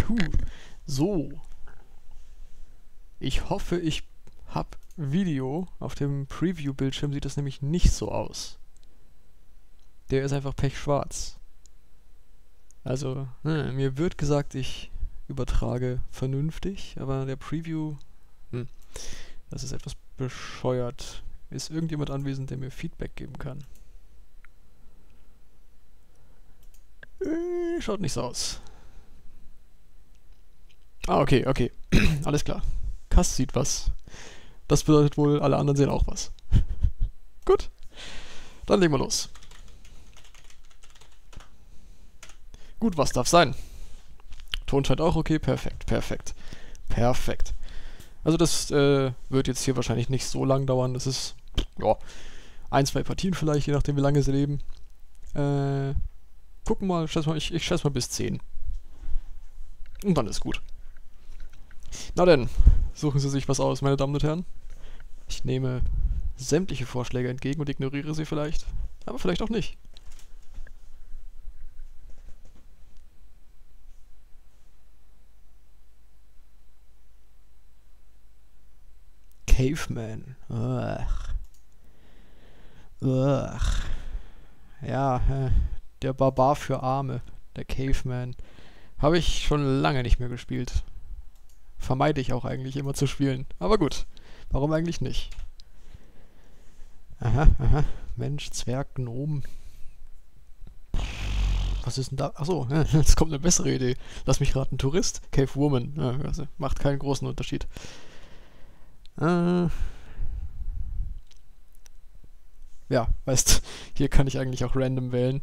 So. Ich hoffe, ich habe Video. Auf dem Preview-Bildschirm sieht das nämlich nicht so aus. Der ist einfach pechschwarz. Also, mir wird gesagt, ich übertrage vernünftig, aber der Preview, das ist etwas bescheuert. Ist irgendjemand anwesend, der mir Feedback geben kann? Schaut nicht so aus. Ah, okay. Alles klar. Kass sieht was. Das bedeutet wohl, alle anderen sehen auch was. Gut. Dann legen wir los. Gut, was darf sein? Ton scheint auch okay. Perfekt. Also das wird jetzt hier wahrscheinlich nicht so lang dauern. Das ist, ja, 1, 2 Partien vielleicht, je nachdem wie lange sie leben. Gucken mal, ich schätze mal bis 10. Und dann ist gut. Na denn, suchen Sie sich was aus, meine Damen und Herren. Ich nehme sämtliche Vorschläge entgegen und ignoriere sie vielleicht. Aber vielleicht auch nicht. Caveman. Ugh. Ja, der Barbar für Arme. Der Caveman. Habe ich schon lange nicht mehr gespielt. Vermeide ich auch eigentlich immer zu spielen. Aber gut, warum eigentlich nicht? Aha. Mensch, Zwerg, Gnom. Was ist denn da? Achso, jetzt kommt eine bessere Idee. Lass mich raten, Tourist? Cave Woman. Ja, also macht keinen großen Unterschied. Ja, weißt, hier kann ich eigentlich auch random wählen.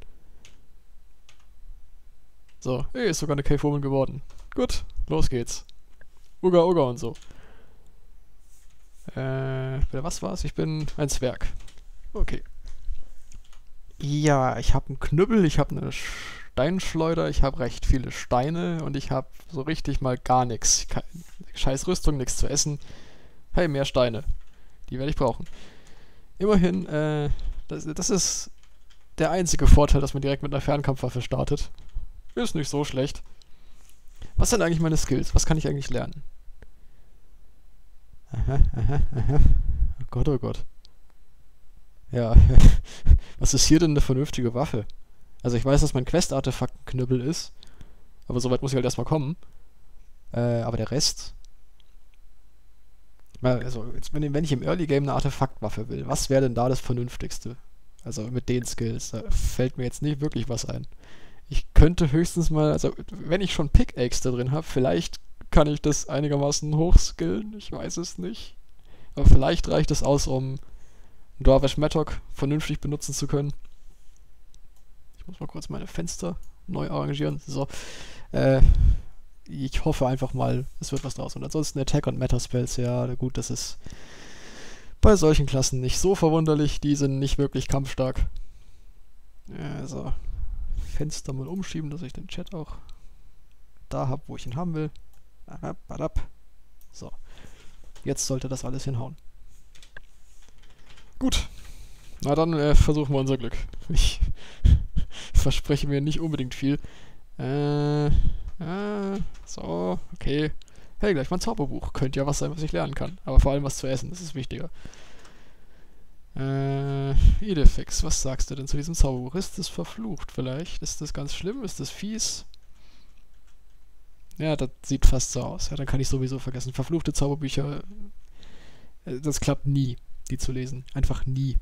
So, ist sogar eine Cave Woman geworden. Gut, los geht's. Uga und so. Was war's? Ich bin ein Zwerg. Okay. Ja, ich habe einen Knüppel, ich habe eine Steinschleuder, ich habe recht viele Steine und ich habe so richtig mal gar nichts. Scheiß Rüstung, nichts zu essen. Hey, mehr Steine. Die werde ich brauchen. Immerhin, das ist der einzige Vorteil, dass man direkt mit einer Fernkampfwaffe startet. Ist nicht so schlecht. Was sind eigentlich meine Skills? Was kann ich eigentlich lernen? Aha. Oh Gott. Ja, was ist hier denn eine vernünftige Waffe? Also ich weiß, dass mein Quest-Artefakt ein Knüppel ist, aber soweit muss ich halt erstmal kommen. Aber der Rest... Also, jetzt, wenn ich im Early Game eine Artefaktwaffe will, was wäre denn da das Vernünftigste? Also mit den Skills, da fällt mir jetzt nicht wirklich was ein. Ich könnte höchstens mal, also wenn ich schon Pickaxe da drin habe, vielleicht kann ich das einigermaßen hochskillen, ich weiß es nicht. Aber vielleicht reicht es aus, um Dwarvish Mattock vernünftig benutzen zu können. Ich muss mal kurz meine Fenster neu arrangieren. So. Ich hoffe einfach mal, es wird was draus. Und ansonsten Attack und Meta Spells, ja gut, das ist bei solchen Klassen nicht so verwunderlich. Die sind nicht wirklich kampfstark. Also, Fenster mal umschieben, dass ich den Chat auch da habe, wo ich ihn haben will. So. Jetzt sollte das alles hinhauen. Gut. Na dann versuchen wir unser Glück. Ich verspreche mir nicht unbedingt viel. So, okay. Hey, gleich mal ein Zauberbuch. Könnte ja was sein, was ich lernen kann. Aber vor allem was zu essen, das ist wichtiger. Idefix, was sagst du denn zu diesem Zauberbuch? Ist es verflucht vielleicht? Ist das ganz schlimm? Ist das fies? Ja, das sieht fast so aus. Ja, dann kann ich sowieso vergessen. Verfluchte Zauberbücher, das klappt nie, die zu lesen. Einfach nie.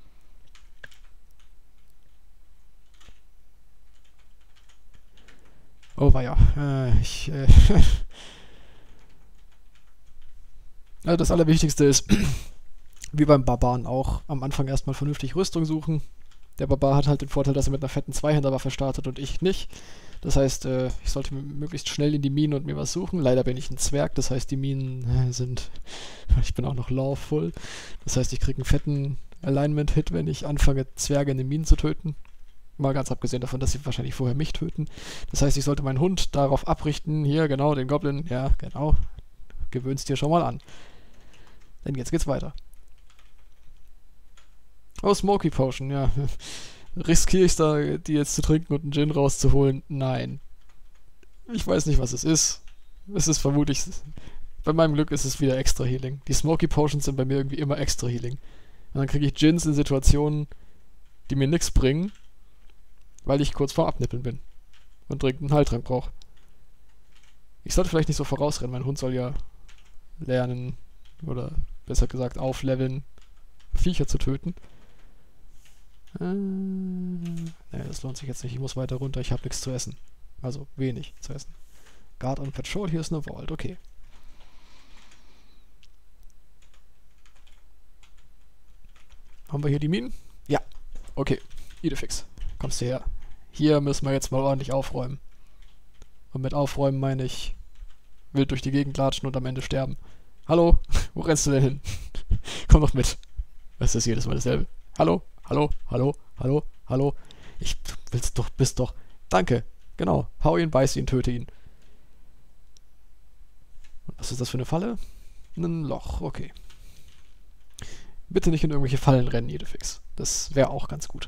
Oh, war ja. Also das Allerwichtigste ist, wie beim Barbaren auch, am Anfang erstmal vernünftig Rüstung suchen. Der Barbar hat halt den Vorteil, dass er mit einer fetten Zweihänderwaffe startet und ich nicht. Das heißt, ich sollte möglichst schnell in die Minen und mir was suchen. Leider bin ich ein Zwerg, das heißt, die Minen sind... Ich bin auch noch lawful. Das heißt, ich kriege einen fetten Alignment-Hit, wenn ich anfange, Zwerge in den Minen zu töten. Mal ganz abgesehen davon, dass sie wahrscheinlich vorher mich töten. Das heißt, ich sollte meinen Hund darauf abrichten. Hier, genau, den Goblin. Ja, genau. Gewöhnst dir schon mal an. Denn jetzt geht's weiter. Oh, Smoky Potion, ja. Riskiere ich da, die jetzt zu trinken und einen Gin rauszuholen? Nein. Ich weiß nicht, was es ist. Es ist vermutlich... Bei meinem Glück ist es wieder Extra Healing. Die Smoky Potions sind bei mir irgendwie immer Extra Healing. Und dann kriege ich Gins in Situationen, die mir nichts bringen, weil ich kurz vor Abnippeln bin und dringend einen Heiltrank brauche. Ich sollte vielleicht nicht so vorausrennen. Mein Hund soll ja lernen, oder besser gesagt aufleveln, Viecher zu töten. Nee, das lohnt sich jetzt nicht. Ich muss weiter runter. Ich habe nichts zu essen. Also wenig zu essen. Guard on Patrol. Hier ist eine Vault. Okay. Haben wir hier die Minen? Ja. Okay. Idefix. Kommst du her. Hier müssen wir jetzt mal ordentlich aufräumen. Und mit aufräumen meine ich wild durch die Gegend latschen und am Ende sterben. Hallo? Wo rennst du denn hin? Komm doch mit. Was ist jedes Mal dasselbe? Hallo? Hallo? Hallo? Hallo? Hallo? Bist doch. Danke. Genau. Hau ihn, beiß ihn, töte ihn. Und was ist das für eine Falle? Ein Loch. Okay. Bitte nicht in irgendwelche Fallen rennen, Idefix. Das wäre auch ganz gut.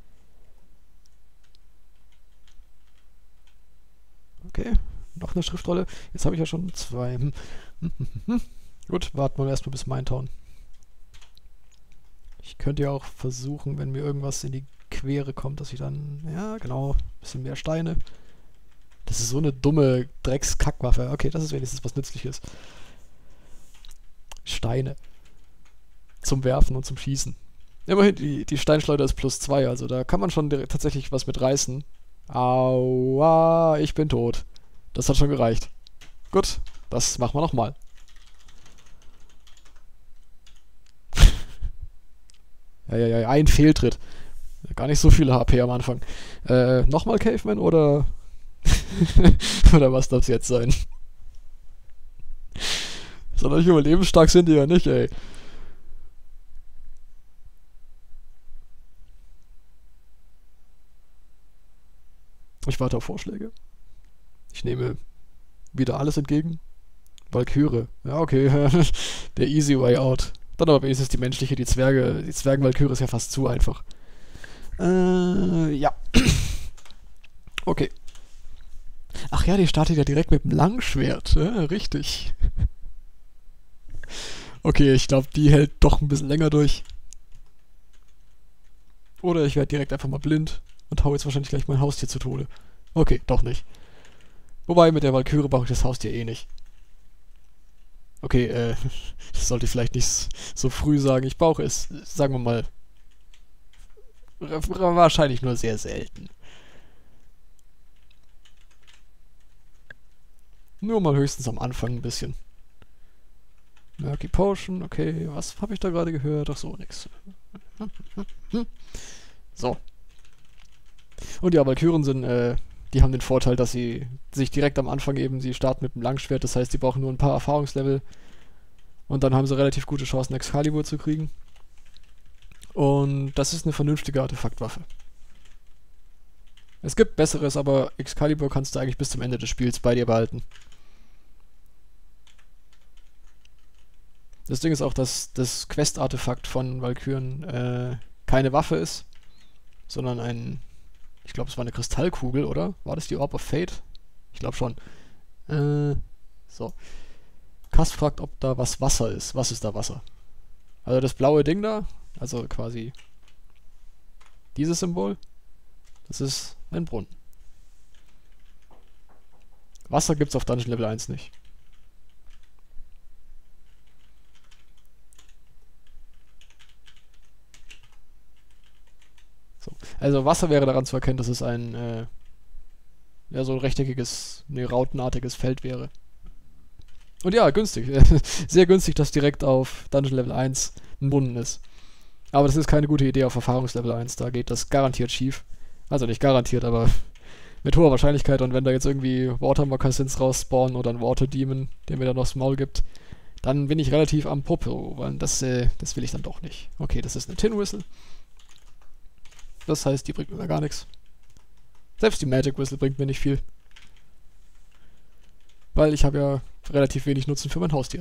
Okay, noch eine Schriftrolle. Jetzt habe ich ja schon 2. Gut, warten wir erstmal bis Mindtown. Ich könnte ja auch versuchen, wenn mir irgendwas in die Quere kommt, dass ich dann... Ja, genau, ein bisschen mehr Steine. Das ist so eine dumme Dreckskackwaffe. Okay, das ist wenigstens was Nützliches. Steine. Zum Werfen und zum Schießen. Immerhin, die Steinschleuder ist +2, also da kann man schon tatsächlich was mit reißen. Aua, ich bin tot. Das hat schon gereicht. Gut, das machen wir nochmal. Ja, ein Fehltritt. Gar nicht so viele HP am Anfang. Nochmal Caveman oder... oder was darf es jetzt sein? Sonderlich überlebensstark sind die ja nicht, ey. Ich warte auf Vorschläge. Ich nehme wieder alles entgegen. Valkyrie. Ja, okay. Der easy way out. Dann aber wenigstens die menschliche, die Zwerge. Die Zwergenvalkyrie ist ja fast zu einfach. Ja. Okay. Ach ja, die startet ja direkt mit dem Langschwert. Ja, richtig. Okay, ich glaube, die hält doch ein bisschen länger durch. Oder ich werde direkt einfach mal blind und hau jetzt wahrscheinlich gleich mein Haustier zu Tode. Okay, doch nicht. Wobei, mit der Valkyrie brauche ich das Haustier eh nicht. Okay, das sollte ich vielleicht nicht so früh sagen. Ich brauche es, sagen wir mal, wahrscheinlich nur sehr selten. Nur mal höchstens am Anfang ein bisschen. Murky Potion, okay, was habe ich da gerade gehört? Ach so, nix. So. Und ja, Valkyren sind, die haben den Vorteil, dass sie sich direkt am Anfang eben, sie starten mit dem Langschwert, das heißt, sie brauchen nur ein paar Erfahrungslevel und dann haben sie relativ gute Chancen, Excalibur zu kriegen. Und das ist eine vernünftige Artefaktwaffe. Es gibt Besseres, aber Excalibur kannst du eigentlich bis zum Ende des Spiels bei dir behalten. Das Ding ist auch, dass das Quest-Artefakt von Valkyren keine Waffe ist, sondern ein... Ich glaube, es war eine Kristallkugel, oder? War das die Orb of Fate? Ich glaube schon. So. Kass fragt, ob da was Wasser ist. Was ist da Wasser? Also das blaue Ding da, also quasi dieses Symbol, das ist ein Brunnen. Wasser gibt's auf Dungeon Level 1 nicht. So. Also Wasser wäre daran zu erkennen, dass es ein ja, so ein rechteckiges, rautenartiges Feld wäre. Und ja, günstig. Sehr günstig, dass direkt auf Dungeon Level 1 ein Brunnen ist. Aber das ist keine gute Idee auf Erfahrungslevel 1. Da geht das garantiert schief. Also nicht garantiert, aber mit hoher Wahrscheinlichkeit. Und wenn da jetzt irgendwie Water Moccasins rausspawnen oder ein Water Demon, der mir dann noch Maul gibt, dann bin ich relativ am Popo, weil das will ich dann doch nicht. Okay, das ist eine Tin Whistle. Das heißt, die bringt mir gar nichts. Selbst die Magic Whistle bringt mir nicht viel. Weil ich habe ja relativ wenig Nutzen für mein Haustier.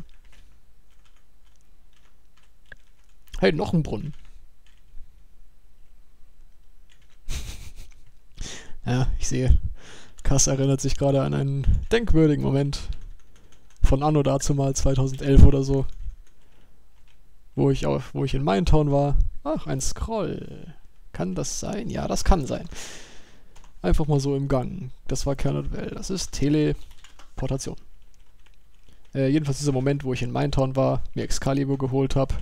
Hey, noch ein Brunnen. Ja, ich sehe. Kass erinnert sich gerade an einen denkwürdigen Moment von anno dazumal 2011 oder so, wo ich in Maintown war. Ach, ein Scroll. Kann das sein? Ja, das kann sein. Einfach mal so im Gang. Das war Kernel Well. Das ist Teleportation. Jedenfalls dieser Moment, wo ich in Maintown war, mir Excalibur geholt habe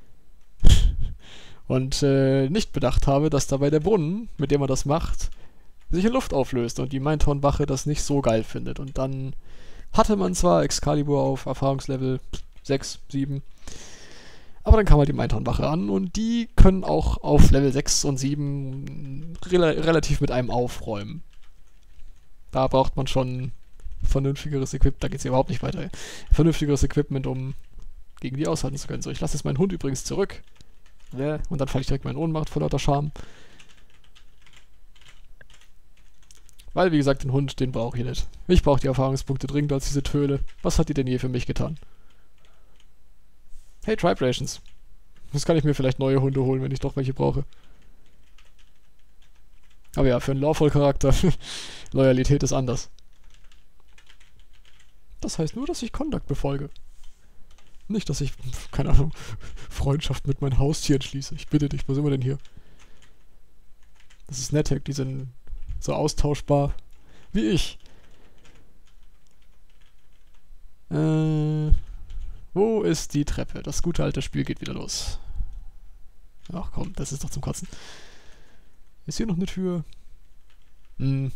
und nicht bedacht habe, dass dabei der Brunnen, mit dem man das macht, sich in Luft auflöst und die Maintown-Wache das nicht so geil findet. Und dann hatte man zwar Excalibur auf Erfahrungslevel 6, 7, aber dann kam halt die Maintown-Wache an und die können auch auf Level 6 und 7 relativ mit einem aufräumen. Da braucht man schon vernünftigeres Equipment, da geht es ja überhaupt nicht weiter. Vernünftigeres Equipment, um gegen die aushalten zu können. So, ich lasse jetzt meinen Hund übrigens zurück. Und dann falle ich direkt mal in Ohnmacht vor lauter Scham. Weil, wie gesagt, den Hund, den brauche ich nicht. Ich brauche die Erfahrungspunkte dringend als diese Töle. Was hat die denn je für mich getan? Hey, Tribe Rations. Jetzt kann ich mir vielleicht neue Hunde holen, wenn ich doch welche brauche. Aber ja, für einen Lawful-Charakter, Loyalität ist anders. Das heißt nur, dass ich Conduct befolge. Nicht, dass ich, keine Ahnung, Freundschaft mit meinen Haustieren schließe. Ich bitte dich, wo sind wir denn hier? Das ist Nettec, die sind so austauschbar wie ich. Wo ist die Treppe? Das gute alte Spiel geht wieder los. Ach komm, das ist doch zum Kotzen. Ist hier noch eine Tür? Den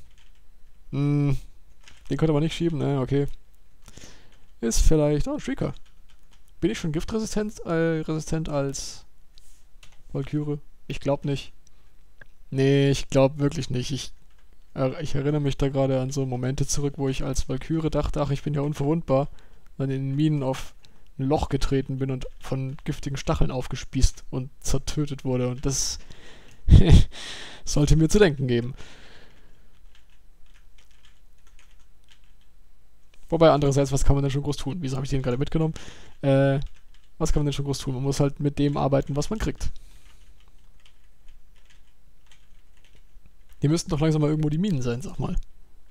könnte man nicht schieben, ne, okay. Ist vielleicht... Oh, Shrieker. Bin ich schon giftresistent resistent als Valkyrie? Ich glaube nicht. Nee, ich glaube wirklich nicht. Ich erinnere mich da gerade an so Momente zurück, wo ich als Valkyrie dachte, ach, ich bin ja unverwundbar. Dann in den Minen auf ein Loch getreten bin und von giftigen Stacheln aufgespießt und zertötet wurde. Und das sollte mir zu denken geben. Wobei andererseits, was kann man denn schon groß tun? Wieso habe ich den gerade mitgenommen? Was kann man denn schon groß tun? Man muss halt mit dem arbeiten, was man kriegt. Hier müssten doch langsam mal irgendwo die Minen sein, sag mal.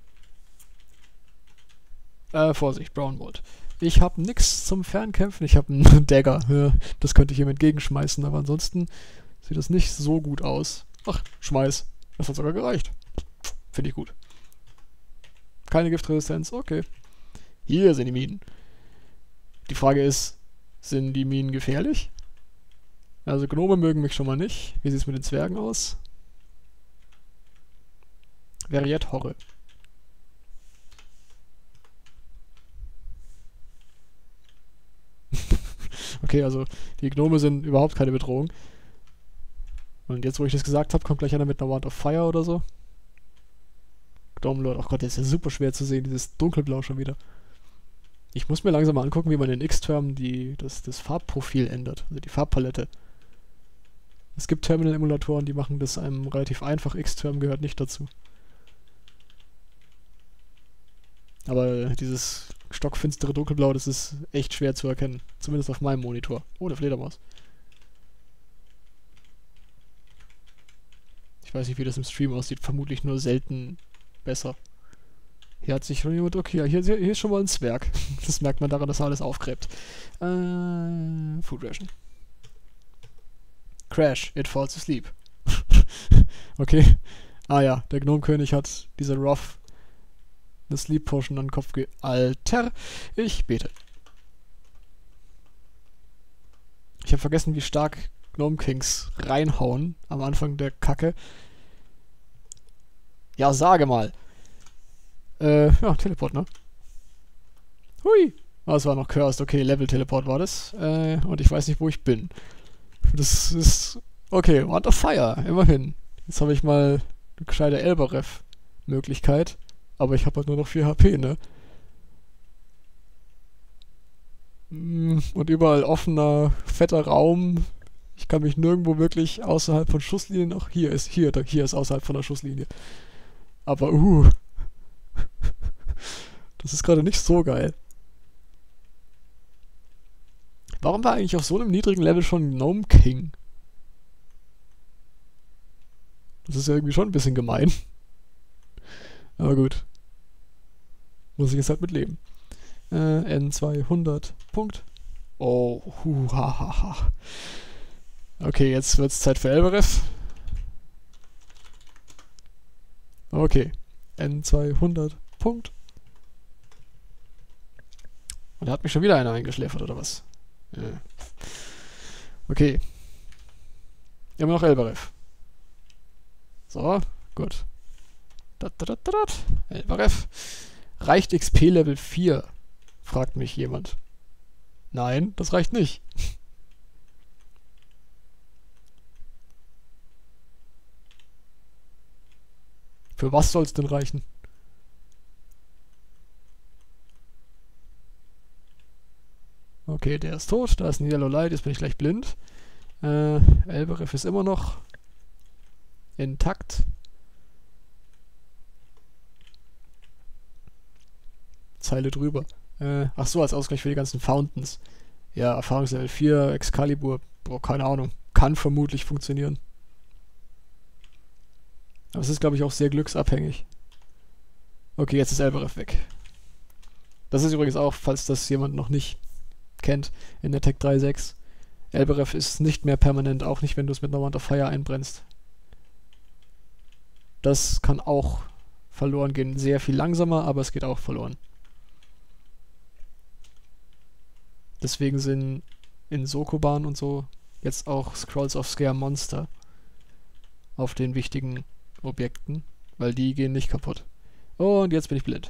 Vorsicht, Brownwood. Ich habe nix zum Fernkämpfen. Ich habe einen Dagger. Ja, das könnte ich ihm entgegenschmeißen, aber ansonsten sieht das nicht so gut aus. Ach, schmeiß. Das hat sogar gereicht. Finde ich gut. Keine Giftresistenz, okay. Hier sind die Minen. Die Frage ist, sind die Minen gefährlich? Also Gnome mögen mich schon mal nicht. Wie sieht es mit den Zwergen aus? Veriet Horre. Okay, also die Gnome sind überhaupt keine Bedrohung. Und jetzt, wo ich das gesagt habe, kommt gleich einer mit einer Wand of Fire oder so. Gnome Lord, ach Gott, der ist ja super schwer zu sehen, dieses Dunkelblau schon wieder. Ich muss mir langsam mal angucken, wie man in X-Term das Farbprofil ändert, also die Farbpalette. Es gibt Terminal-Emulatoren, die machen das einem relativ einfach, X-Term gehört nicht dazu. Aber dieses stockfinstere Dunkelblau, das ist echt schwer zu erkennen. Zumindest auf meinem Monitor. Oh, der Fledermaus. Ich weiß nicht, wie das im Stream aussieht. Vermutlich nur selten besser. Hier hat sich schon jemand... Okay, hier ist schon mal ein Zwerg. Das merkt man daran, dass er alles aufgräbt. Food Ration. Crash, it falls asleep. Okay. Ah ja, der Gnomekönig hat diese Rough eine Sleep Potion an den Kopf Alter, ich bete. Ich habe vergessen, wie stark Gnome Kings reinhauen am Anfang der Kacke. Ja, sage mal. Ja, Teleport, ne? Hui. Ah, es war noch Cursed. Okay, Level-Teleport war das. Und ich weiß nicht, wo ich bin. Das ist... Okay, Wand of Fire, immerhin. Jetzt habe ich mal eine gescheite Elberef-Möglichkeit. Aber ich habe halt nur noch 4 HP, ne? Und überall offener, fetter Raum. Ich kann mich nirgendwo wirklich außerhalb von Schusslinien... Ach, hier ist außerhalb von der Schusslinie. Aber, das ist gerade nicht so geil. Warum war eigentlich auf so einem niedrigen Level schon Gnome King? Das ist ja irgendwie schon ein bisschen gemein. Aber gut. Muss ich jetzt halt mit leben. N200. Punkt. Oh, hahaha. Okay, jetzt wird's Zeit für Elberef. Okay. N200. Punkt. Und da hat mich schon wieder einer eingeschläfert, oder was? Ja. Okay. Immer noch Elberef. So, gut. Elberef. Reicht XP Level 4? Fragt mich jemand. Nein, das reicht nicht. Für was soll es denn reichen? Okay, der ist tot. Da ist ein Yellow Light. Jetzt bin ich gleich blind. Elberef ist immer noch intakt. Zeile drüber. Ach so, als Ausgleich für die ganzen Fountains. Ja, Erfahrungslevel 4, Excalibur. Boah, keine Ahnung. Kann vermutlich funktionieren. Aber es ist, glaube ich, auch sehr glücksabhängig. Okay, jetzt ist Elberef weg. Das ist übrigens auch, falls das jemand noch nicht kennt, in der Tech 3.6. Elberef ist nicht mehr permanent, auch nicht, wenn du es mit einer Wand of Fire einbrennst. Das kann auch verloren gehen. Sehr viel langsamer, aber es geht auch verloren. Deswegen sind in Sokoban und so jetzt auch Scrolls of Scare Monster auf den wichtigen Objekten, weil die gehen nicht kaputt. Und jetzt bin ich blind.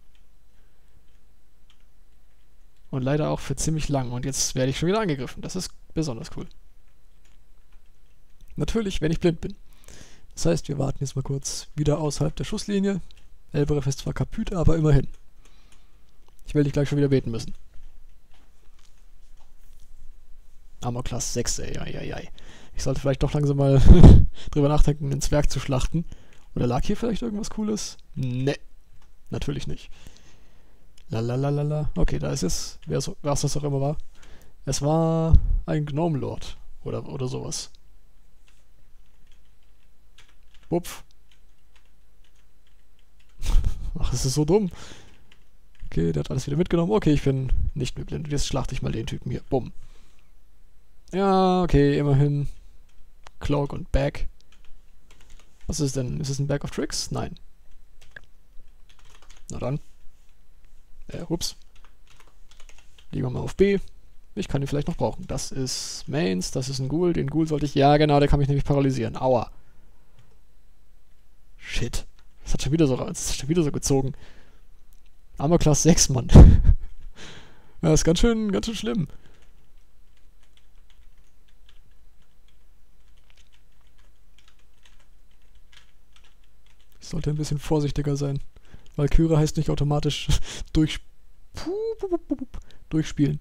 Und leider auch für ziemlich lang. Und jetzt werde ich schon wieder angegriffen. Das ist besonders cool. Natürlich, wenn ich blind bin. Das heißt, wir warten jetzt mal kurz wieder außerhalb der Schusslinie. Elberef ist zwar kaputt, aber immerhin. Ich will dich gleich schon wieder beten müssen. Armor Class 6, ey. Ich sollte vielleicht doch langsam mal drüber nachdenken, einen Zwerg zu schlachten. Oder lag hier vielleicht irgendwas Cooles? Ne, natürlich nicht. Lalalala. Okay, da ist es. Was das auch immer war. Es war ein Gnome Lord. Oder sowas. Wupf. Ach, es ist so dumm. Okay, der hat alles wieder mitgenommen. Okay, ich bin nicht mehr blind. Jetzt schlachte ich mal den Typen hier. Bumm. Ja, okay, immerhin. Cloak und Bag. Was ist denn? Ist es ein Bag of Tricks? Nein. Na dann. Ups. Legen wir mal auf B. Ich kann ihn vielleicht noch brauchen. Das ist Mains, das ist ein Ghoul. Den Ghoul sollte ich... Ja, genau, der kann mich nämlich paralysieren. Aua. Shit. Das hat schon wieder so gezogen. Armor Class 6, Mann. Ja, ist ganz schön schlimm. Ich sollte ein bisschen vorsichtiger sein. Valkyrie heißt nicht automatisch durchspielen.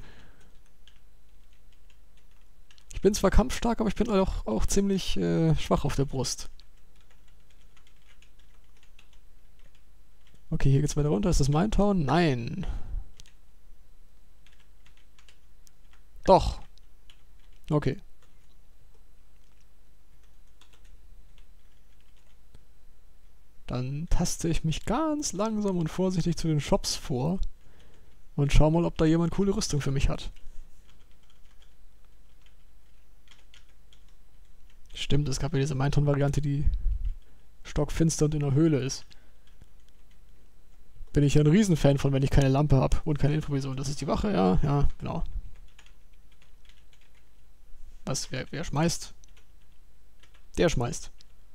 Ich bin zwar kampfstark, aber ich bin auch ziemlich schwach auf der Brust. Okay, hier geht's weiter runter. Ist das mein Town? Nein. Doch. Okay. Dann taste ich mich ganz langsam und vorsichtig zu den Shops vor und schau mal, ob da jemand coole Rüstung für mich hat. Stimmt, es gab ja diese Mindton-Variante, die stockfinster und in der Höhle ist. Bin ich ja ein Riesenfan von, wenn ich keine Lampe habe und keine Infovision. Das ist die Wache, ja, genau. Was, wer schmeißt? Der schmeißt.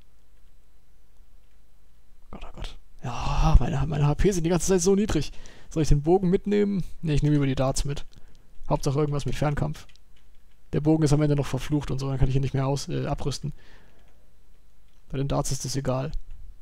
Gott, oh Gott. Ja, meine HP sind die ganze Zeit so niedrig. Soll ich den Bogen mitnehmen? Ne, ich nehme über die Darts mit. Hauptsache irgendwas mit Fernkampf. Der Bogen ist am Ende noch verflucht und so, dann kann ich ihn nicht mehr abrüsten. Bei den Darts ist das egal.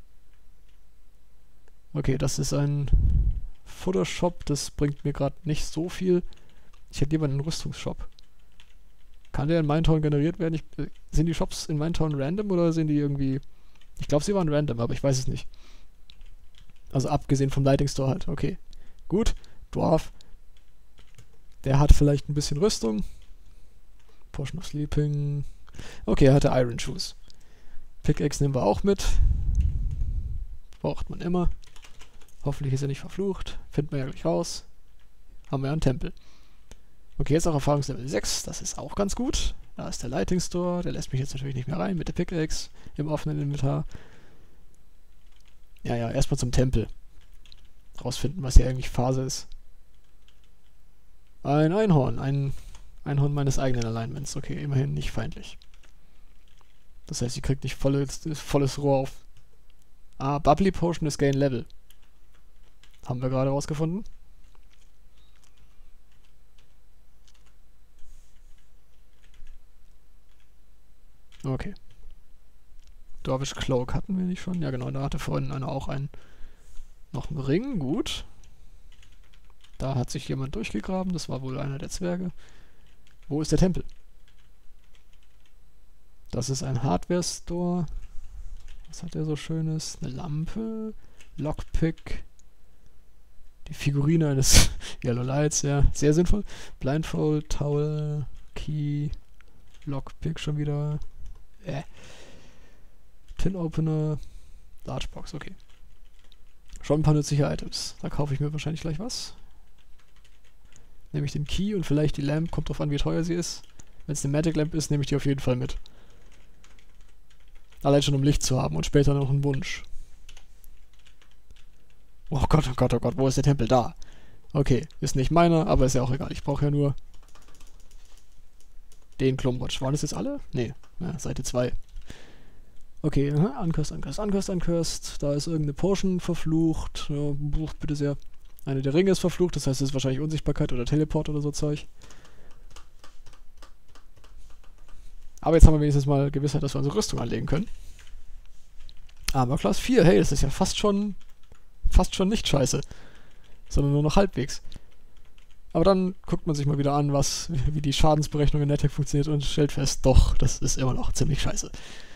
Okay, das ist ein Futtershop, das bringt mir gerade nicht so viel. Ich hätte lieber einen Rüstungsshop. Kann der in Mindtown generiert werden? Sind die Shops in Mindtown random oder sind die irgendwie... Ich glaube, sie waren random, aber ich weiß es nicht. Also abgesehen vom Lighting Store halt. Okay, gut. Dwarf. Der hat vielleicht ein bisschen Rüstung. Portion of Sleeping. Okay, er hatte Iron Shoes. Pickaxe nehmen wir auch mit. Braucht man immer. Hoffentlich ist er nicht verflucht. Finden wir ja gleich raus. Haben wir ja einen Tempel. Okay, jetzt auch Erfahrungslevel 6. Das ist auch ganz gut. Da ist der Lighting Store. Der lässt mich jetzt natürlich nicht mehr rein mit der Pickaxe im offenen Inventar. Ja, erstmal zum Tempel. Rausfinden, was hier eigentlich Phase ist. Ein Einhorn. Ein Einhorn meines eigenen Alignments. Okay, immerhin nicht feindlich. Das heißt, sie kriegt nicht volles Rohr auf. Ah, Bubbly Potion ist Gain Level. Haben wir gerade rausgefunden. Okay. Dorvish Cloak hatten wir nicht schon? Ja genau, da hatte vorhin einer auch noch einen Ring. Gut. Da hat sich jemand durchgegraben. Das war wohl einer der Zwerge. Wo ist der Tempel? Das ist ein Hardware-Store. Was hat der so Schönes? Eine Lampe. Lockpick. Die Figurine eines Yellow Lights, ja. Sehr sinnvoll. Blindfold, Towel, Key, Lockpick schon wieder. Tin Opener, Large Box, okay. Schon ein paar nützliche Items. Da kaufe ich mir wahrscheinlich gleich was. Nehme ich den Key und vielleicht die Lamp, kommt drauf an, wie teuer sie ist. Wenn es eine Magic Lamp ist, nehme ich die auf jeden Fall mit. Allein schon um Licht zu haben und später noch einen Wunsch. Oh Gott, oh Gott, oh Gott, wo ist der Tempel? Da. Okay, ist nicht meiner, aber ist ja auch egal. Ich brauche ja nur den Klumpatsch. Waren das jetzt alle? Nee, ja, Seite 2. Okay, Uncurst. Da ist irgendeine Potion verflucht. Ja, bitte sehr. Eine der Ringe ist verflucht, das heißt, es ist wahrscheinlich Unsichtbarkeit oder Teleport oder so Zeug. Aber jetzt haben wir wenigstens mal Gewissheit, dass wir unsere Rüstung anlegen können. Aber Class 4, hey, das ist ja fast schon nicht scheiße. Sondern nur noch halbwegs. Aber dann guckt man sich mal wieder an, wie die Schadensberechnung in NetHack funktioniert und stellt fest, doch, das ist immer noch ziemlich scheiße.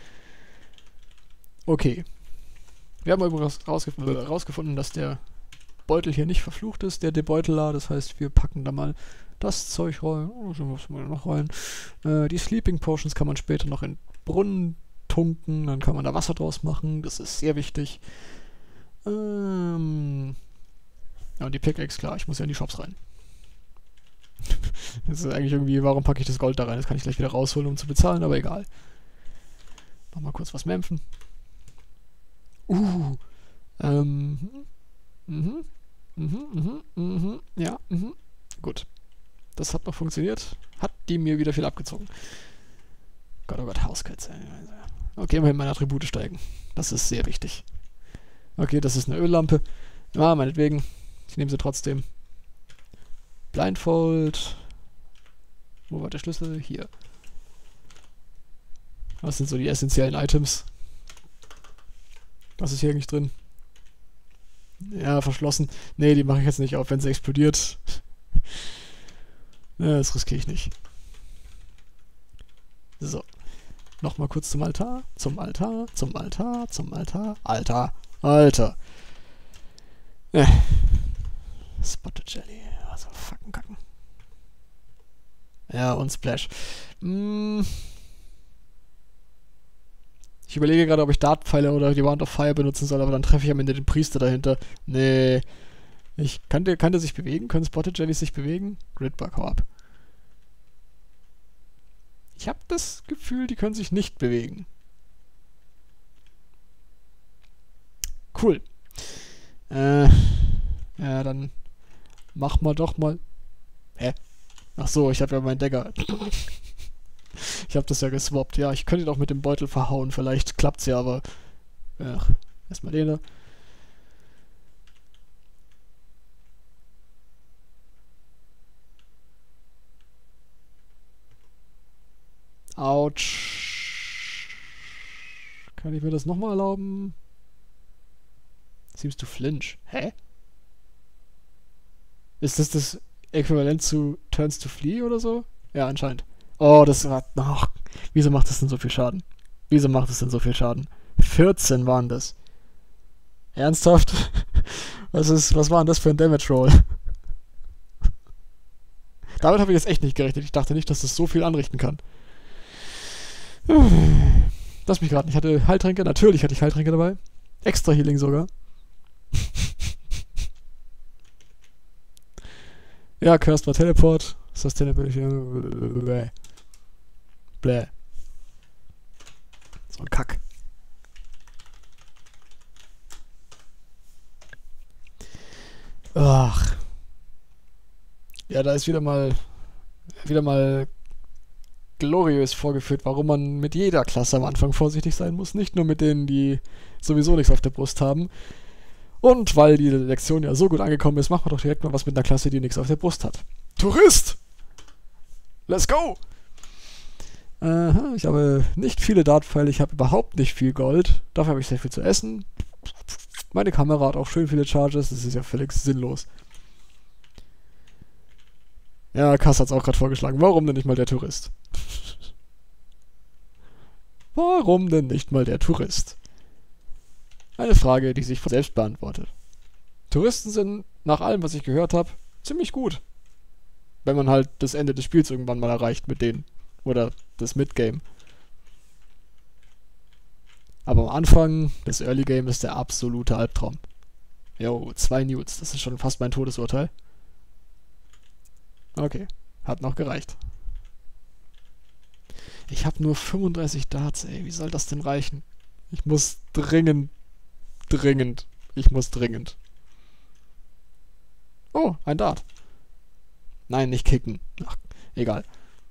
Okay. Wir haben übrigens rausgefunden, dass der Beutel hier nicht verflucht ist, der Debeuteler. Das heißt, wir packen da mal das Zeug rein. Oh, schon was wir noch rein. Die Sleeping Potions kann man später noch in Brunnen tunken. Dann kann man da Wasser draus machen. Das ist sehr wichtig. Ja, und die Pickaxe, klar, ich muss ja in die Shops rein. Das ist eigentlich irgendwie, warum packe ich das Gold da rein? Das kann ich gleich wieder rausholen, um zu bezahlen, aber egal. Mal kurz was mämpfen. Ja, gut. Das hat noch funktioniert. Hat die mir wieder viel abgezogen. Gott, oh Gott, Hauskatze. Okay, immerhin meine Attribute steigen. Das ist sehr wichtig. Okay, das ist eine Öllampe. Ja, meinetwegen. Ich nehme sie trotzdem. Blindfold. Wo war der Schlüssel? Hier. Was sind so die essentiellen Items? Was ist hier eigentlich drin? Ja, verschlossen. Nee, die mache ich jetzt nicht auf, wenn sie explodiert. Ja, das riskiere ich nicht. So. Nochmal kurz zum Altar. Zum Altar. Altar. Alter. Spotted Jelly. Also fucking kacken. Ja, und Splash. Ich überlege gerade, ob ich Dartpfeile oder die Wand of Fire benutzen soll, aber dann treffe ich am Ende den Priester dahinter. Nee. Kann der sich bewegen? Können Spotted Jellies sich bewegen? Gridbug, hau ab. Ich habe das Gefühl, die können sich nicht bewegen. Cool. Ja, dann machen wir doch mal... Hä? Ach so, ich habe ja meinen Dagger. Ich habe das ja geswappt. Ja, ich könnte ihn auch mit dem Beutel verhauen. Vielleicht klappt's ja, aber... Ach, erstmal den da. Autsch. Kann ich mir das nochmal erlauben? Seems to flinch. Hä? Ist das Äquivalent zu Turns to Flee oder so? Ja, anscheinend. Oh, das war... Ach, wieso macht das denn so viel Schaden? 14 waren das. Ernsthaft? Was war denn das für ein Damage Roll? Damit habe ich jetzt echt nicht gerechnet. Ich dachte nicht, dass das so viel anrichten kann. Lass mich gerade. Ich hatte Heiltränke. Natürlich hatte ich Heiltränke dabei. Extra Healing sogar. Ja, Cursed war Teleport. Sustainability. Bläh. Bläh. So ein Kack. Ach. Ja, da ist wieder mal gloriös vorgeführt, warum man mit jeder Klasse am Anfang vorsichtig sein muss. Nicht nur mit denen, die sowieso nichts auf der Brust haben. Und weil die Lektion ja so gut angekommen ist, machen wir doch direkt mal was mit einer Klasse, die nichts auf der Brust hat. Tourist! Let's go! Aha, ich habe nicht viele Dartpfeile, ich habe überhaupt nicht viel Gold. Dafür habe ich sehr viel zu essen. Meine Kamera hat auch schön viele Charges, das ist ja völlig sinnlos. Ja, Kass hat es auch gerade vorgeschlagen. Warum denn nicht mal der Tourist? Warum denn nicht mal der Tourist? Eine Frage, die sich von selbst beantwortet. Touristen sind, nach allem, was ich gehört habe, ziemlich gut. Wenn man halt das Ende des Spiels irgendwann mal erreicht mit denen. Oder das Midgame. Aber am Anfang, das Early Game, ist der absolute Albtraum. Jo, 2 Newts, das ist schon fast mein Todesurteil. Okay, hat noch gereicht. Ich habe nur 35 Darts, ey. Wie soll das denn reichen? Ich muss dringend. Ich muss dringend. Oh, ein Dart. Nein, nicht kicken. Ach, egal.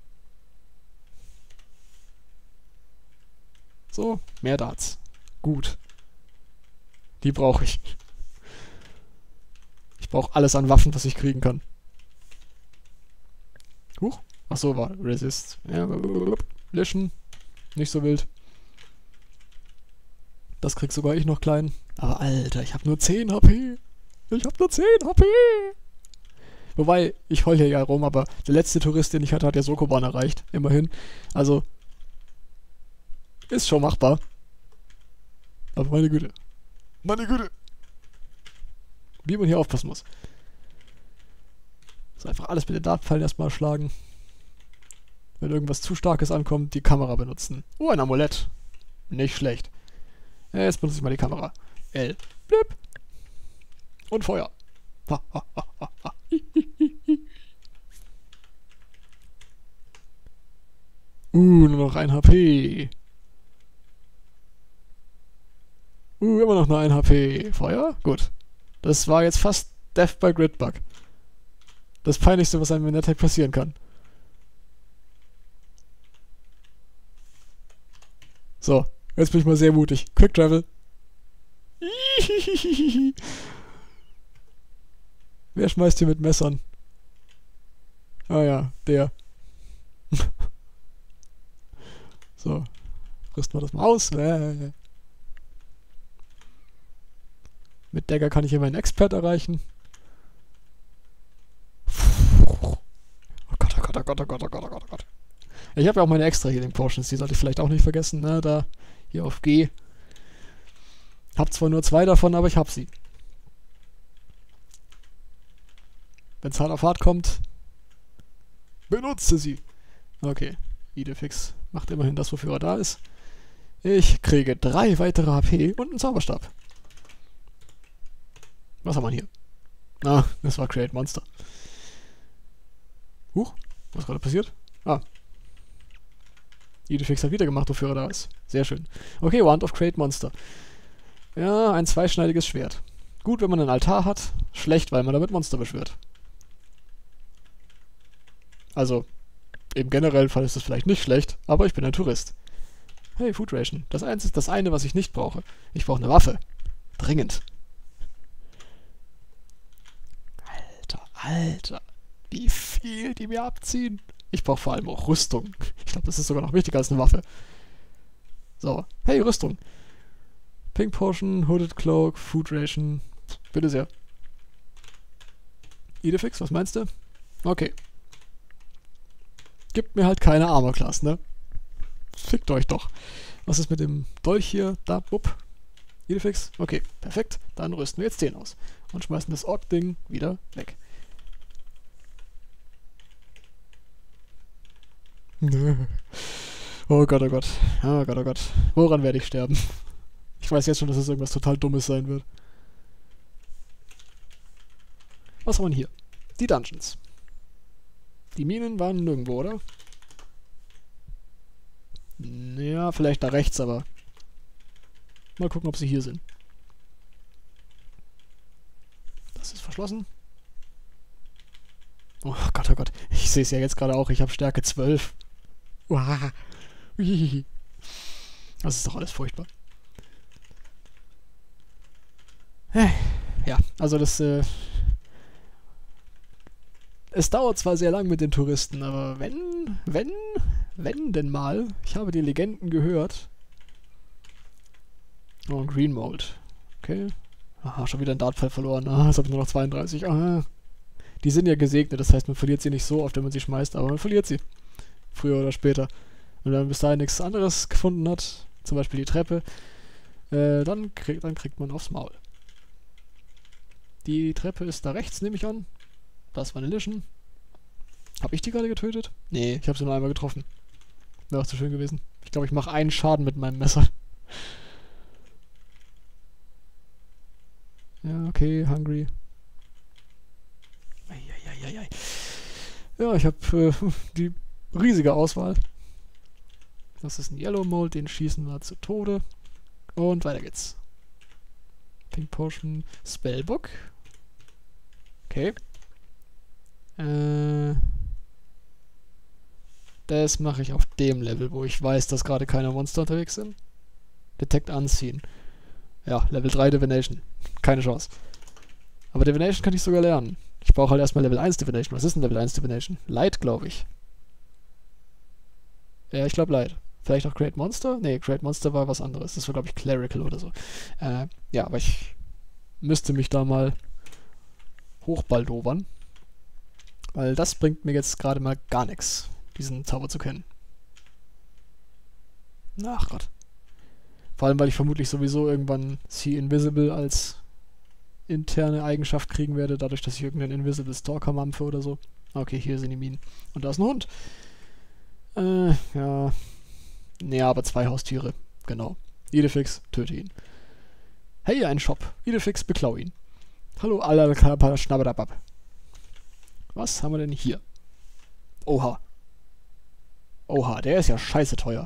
So, mehr Darts. Gut. Die brauche ich. Ich brauche alles an Waffen, was ich kriegen kann. Huch. Achso, war Resist. Ja, löschen. Nicht so wild. Das krieg sogar ich noch klein. Aber Alter, ich habe nur 10 HP. Ich habe nur 10 HP. Wobei, ich heul hier ja rum, aber der letzte Tourist, den ich hatte, hat ja Sokoban erreicht. Immerhin. Also, ist schon machbar. Aber meine Güte. Meine Güte. Wie man hier aufpassen muss. So, einfach alles mit den Dartpfeilen erstmal schlagen. Wenn irgendwas zu Starkes ankommt, die Kamera benutzen. Oh, ein Amulett. Nicht schlecht. Jetzt benutze ich mal die Kamera. L. Blip. Und Feuer. Nur noch 1 HP. Immer noch nur 1 HP. Feuer? Gut. Das war jetzt fast Death by Gridbug. Das Peinlichste, was einem in der Tech passieren kann. So, jetzt bin ich mal sehr mutig. Quick Travel. Wer schmeißt hier mit Messern? Ah ja, der. So, rüsten wir das mal aus. Mit Dagger kann ich hier meinen Expert erreichen. Oh Gott, oh Gott, oh Gott, oh Gott, oh Gott, oh Gott, oh Gott. Ich habe ja auch meine extra Healing Potions, die sollte ich vielleicht auch nicht vergessen. Ne? Da, hier auf G. Hab zwar nur 2 davon, aber ich hab sie. Wenn's hart auf hart kommt, benutze sie. Okay, Idefix macht immerhin das, wofür er da ist. Ich kriege 3 weitere HP und einen Zauberstab. Was haben wir hier? Ah, das war Create Monster. Huch, was gerade passiert? Ah. Idefix hat wieder gemacht, wofür er da ist. Sehr schön. Okay, Wand of Create Monster. Ja, ein zweischneidiges Schwert. Gut, wenn man einen Altar hat. Schlecht, weil man damit Monster beschwört. Also, im generellen Fall ist das vielleicht nicht schlecht, aber ich bin ein Tourist. Hey, Food Ration. Das eine, was ich nicht brauche. Ich brauche eine Waffe. Dringend. Alter. Wie viel die mir abziehen. Ich brauche vor allem auch Rüstung. Ich glaube, das ist sogar noch wichtiger als eine Waffe. So. Hey, Rüstung. Pink Potion, Hooded Cloak, Food Ration. Bitte sehr. Idefix, was meinst du? Okay. Gibt mir halt keine Armor Class, ne? Fickt euch doch. Was ist mit dem Dolch hier? Da, bupp. Idefix? Okay, perfekt. Dann rüsten wir jetzt den aus. Und schmeißen das Ork-Ding wieder weg. Oh Gott, oh Gott. Oh Gott, oh Gott. Woran werde ich sterben? Ich weiß jetzt schon, dass es irgendwas total Dummes sein wird. Was haben wir hier? Die Dungeons. Die Minen waren nirgendwo, oder? Ja, vielleicht da rechts, aber mal gucken, ob sie hier sind. Das ist verschlossen. Oh Gott, oh Gott. Ich sehe es ja jetzt gerade auch. Ich habe Stärke 12. Uah. Uihihi. Das ist doch alles furchtbar. Ja, also es dauert zwar sehr lang mit den Touristen, aber wenn denn mal, ich habe die Legenden gehört. Oh, Green Mold. Okay. Aha, schon wieder ein Dartpfeil verloren. Ah, jetzt habe ich nur noch 32. Ah. Die sind ja gesegnet, das heißt, man verliert sie nicht so oft, wenn man sie schmeißt, aber man verliert sie. Früher oder später. Und wenn man bis dahin nichts anderes gefunden hat, zum Beispiel die Treppe, dann kriegt man aufs Maul. Die Treppe ist da rechts, nehme ich an. Das war eine Lischen. Habe ich die gerade getötet? Nee, ich habe sie nur einmal getroffen. Wäre auch zu schön gewesen. Ich glaube, ich mache einen Schaden mit meinem Messer. Ja, okay, hungry. Eieieiei. Ja, ich habe die riesige Auswahl. Das ist ein Yellow Mold, den schießen wir zu Tode. Und weiter geht's. Pink Potion, Spellbook. Okay. Das mache ich auf dem Level, wo ich weiß, dass gerade keine Monster unterwegs sind. Detect Unseen. Ja, Level 3 Divination. Keine Chance. Aber Divination kann ich sogar lernen. Ich brauche halt erstmal Level 1 Divination. Was ist ein Level 1 Divination? Light, glaube ich. Ja, ich glaube Light. Vielleicht auch Great Monster? Nee, Great Monster war was anderes. Das war, glaube ich, Clerical oder so. Ja, aber ich müsste mich da mal hochbaldowern. Weil das bringt mir jetzt gerade mal gar nichts, diesen Zauber zu kennen. Ach Gott. Vor allem, weil ich vermutlich sowieso irgendwann See Invisible als interne Eigenschaft kriegen werde, dadurch, dass ich irgendeinen Invisible Stalker mampfe oder so. Okay, hier sind die Minen. Und da ist ein Hund. Ja. Nee, aber 2 Haustiere. Genau. Idefix, töte ihn. Hey, ein Shop. Idefix, beklau ihn. Hallo, Alakapa, Schnabberdabab. Was haben wir denn hier? Oha. Oha, der ist ja scheiße teuer.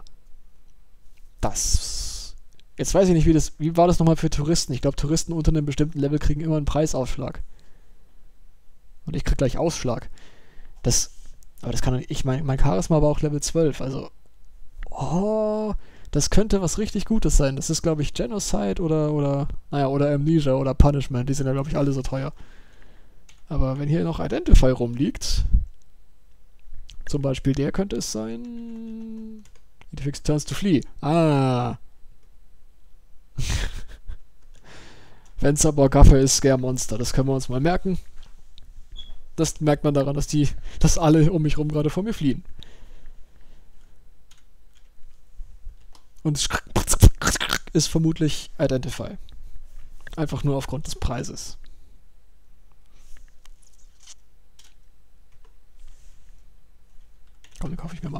Das. Jetzt weiß ich nicht, wie war das nochmal für Touristen? Ich glaube, Touristen unter einem bestimmten Level kriegen immer einen Preisaufschlag. Und ich krieg gleich Ausschlag. Aber das kann doch nicht. Mein Charisma war auch Level 12, also. Oh, das könnte was richtig Gutes sein. Das ist, glaube ich, Genocide oder Amnesia oder Punishment. Die sind ja, glaube ich, alle so teuer. Aber wenn hier noch Identify rumliegt, zum Beispiel der könnte es sein. Idefix turns to flee. Ah. Fenster Borgaffe ist Scare Monster. Das können wir uns mal merken. Das merkt man daran, dass alle um mich rum gerade vor mir fliehen. Und ist vermutlich Identify. Einfach nur aufgrund des Preises. Komm, den kaufe ich mir mal.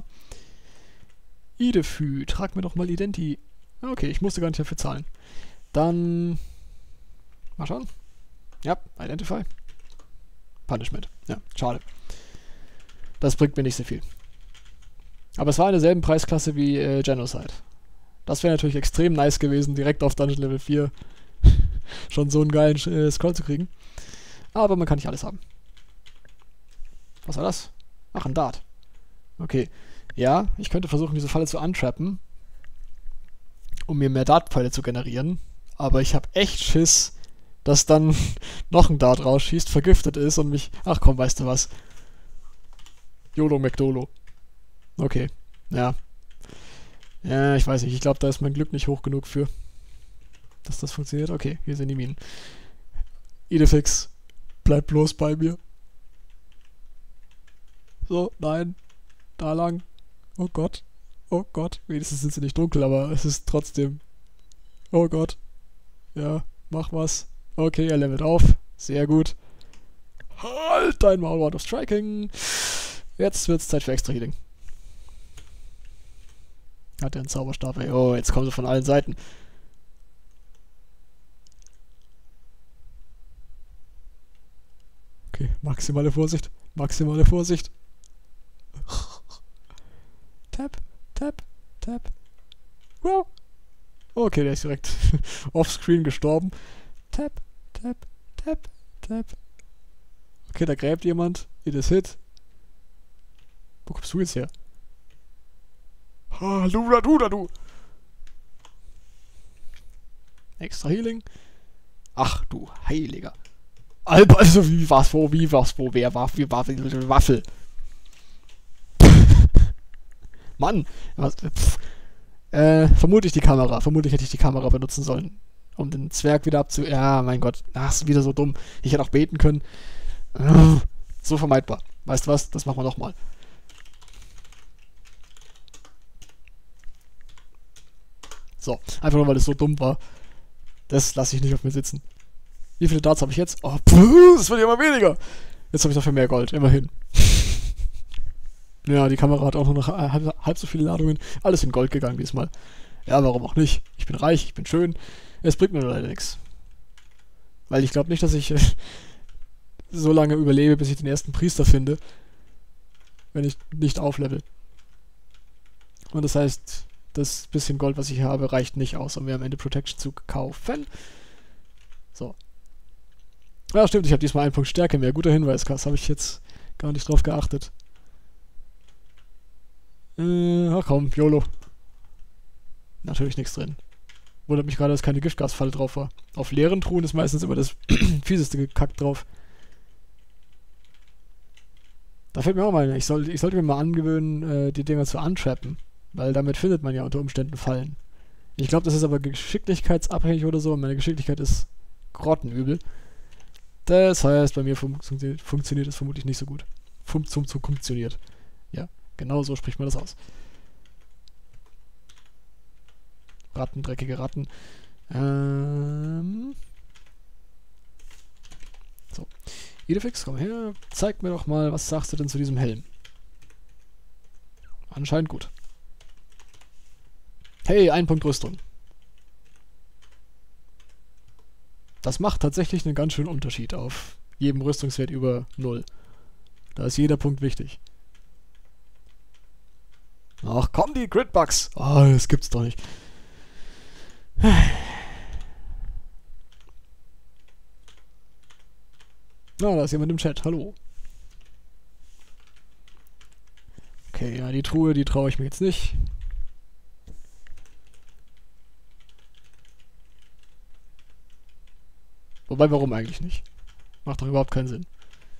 Idefü, trag mir doch mal Identi. Okay, ich musste gar nicht dafür zahlen. Dann. Mal schauen. Ja, Identify. Punishment. Ja, schade. Das bringt mir nicht sehr viel. Aber es war in derselben Preisklasse wie Genocide. Das wäre natürlich extrem nice gewesen, direkt auf Dungeon Level 4 schon so einen geilen Scroll zu kriegen. Aber man kann nicht alles haben. Was war das? Ach, ein Dart. Okay. Ja, ich könnte versuchen, diese Falle zu untrappen, um mir mehr Dartpfeile zu generieren. Aber ich habe echt Schiss, dass dann noch ein Dart rausschießt, vergiftet ist und mich... Ach komm, weißt du was? YOLO McDolo. Okay. Ja. Ja, ich weiß nicht. Ich glaube, da ist mein Glück nicht hoch genug für, dass das funktioniert. Okay, hier sind die Minen. Idefix, bleib bloß bei mir. So, nein. Da lang. Oh Gott. Oh Gott. Wenigstens sind sie nicht dunkel, aber es ist trotzdem... Oh Gott. Ja, mach was. Okay, er levelt auf. Sehr gut. Halt dein Maul, Ward of Striking. Jetzt wird's Zeit für Extra Healing. Hat er einen Zauberstab, ey. Oh, jetzt kommen sie von allen Seiten. Okay, maximale Vorsicht. Maximale Vorsicht. Tap, tap, tap. Wow. Okay, der ist direkt offscreen gestorben. Tap, tap, tap, tap. Okay, da gräbt jemand. It is hit. Wo kommst du jetzt her? Ah, du. Extra Healing. Ach du Heiliger. Alter, also wie war's wo, wer war, Waffel. Mann. Was, vermutlich die Kamera. Vermutlich hätte ich die Kamera benutzen sollen. Um den Zwerg wieder Ja, mein Gott. Ach, ist wieder so dumm. Ich hätte auch beten können. So vermeidbar. Weißt du was? Das machen wir nochmal. So. Einfach nur, weil es so dumm war. Das lasse ich nicht auf mir sitzen. Wie viele Darts habe ich jetzt? Oh, es wird ja immer weniger. Jetzt habe ich dafür mehr Gold. Immerhin. Ja, die Kamera hat auch nur noch halb so viele Ladungen. Alles in Gold gegangen diesmal. Ja, warum auch nicht? Ich bin reich, ich bin schön. Es bringt mir nur leider nichts. Weil ich glaube nicht, dass ich so lange überlebe, bis ich den ersten Priester finde. Wenn ich nicht auflevel. Und das heißt, das bisschen Gold, was ich habe, reicht nicht aus, um mir am Ende Protection zu kaufen. So. Ja, stimmt, ich habe diesmal einen Punkt Stärke mehr. Guter Hinweis, Kass. Habe ich jetzt gar nicht drauf geachtet. Ach komm, YOLO. Natürlich nichts drin. Wundert mich gerade, dass keine Giftgasfalle drauf war. Auf leeren Truhen ist meistens immer das fieseste gekackt drauf. Da fällt mir auch mal ein, ich sollte mir mal angewöhnen, die Dinger zu untrappen. Weil damit findet man ja unter Umständen Fallen. Ich glaube, das ist aber geschicklichkeitsabhängig oder so. Und meine Geschicklichkeit ist grottenübel. Das heißt, bei mir funktioniert es vermutlich nicht so gut. Funktioniert. Ja, genau so spricht man das aus. Ratten, dreckige Ratten. So. Idefix, komm her. Zeig mir doch mal, was sagst du denn zu diesem Helm? Anscheinend gut. Hey, 1 Punkt Rüstung. Das macht tatsächlich einen ganz schönen Unterschied auf jedem Rüstungswert über 0. Da ist jeder Punkt wichtig. Ach komm, die Gridbugs! Oh, das gibt's doch nicht. Na, da ist jemand im Chat. Hallo. Okay, ja, die Truhe, die traue ich mir jetzt nicht. Wobei, warum eigentlich nicht? Macht doch überhaupt keinen Sinn.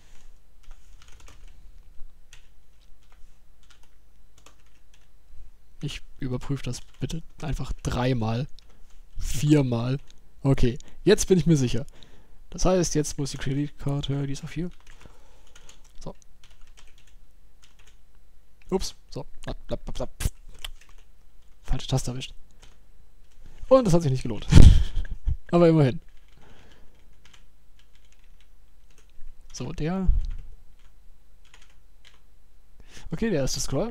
Ich überprüfe das bitte einfach 3-mal. 4-mal. Okay, jetzt bin ich mir sicher. Das heißt, jetzt muss die Kreditkarte, die ist auf 4. So. Ups, so. Falsche Taste erwischt. Und das hat sich nicht gelohnt. Aber immerhin. So, der. Okay, der erste Scroll.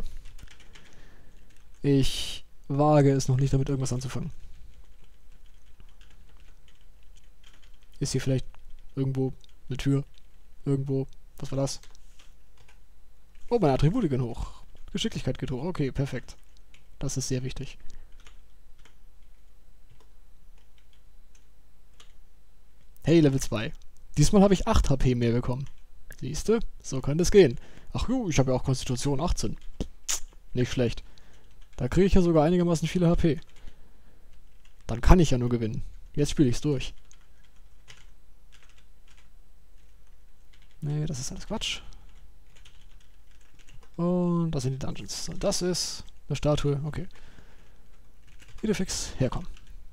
Ich wage es noch nicht, damit irgendwas anzufangen. Ist hier vielleicht irgendwo eine Tür? Irgendwo. Was war das? Oh, meine Attribute gehen hoch. Geschicklichkeit geht hoch. Okay, perfekt. Das ist sehr wichtig. Hey, Level 2. Diesmal habe ich 8 HP mehr bekommen. Siehste? So kann das gehen. Ach jo, ich habe ja auch Konstitution 18. Nicht schlecht. Da kriege ich ja sogar einigermaßen viele HP. Dann kann ich ja nur gewinnen. Jetzt spiele ich es durch. Nee, das ist alles Quatsch. Und das sind die Dungeons. Und das ist eine Statue. Okay. Idefix, herkommen.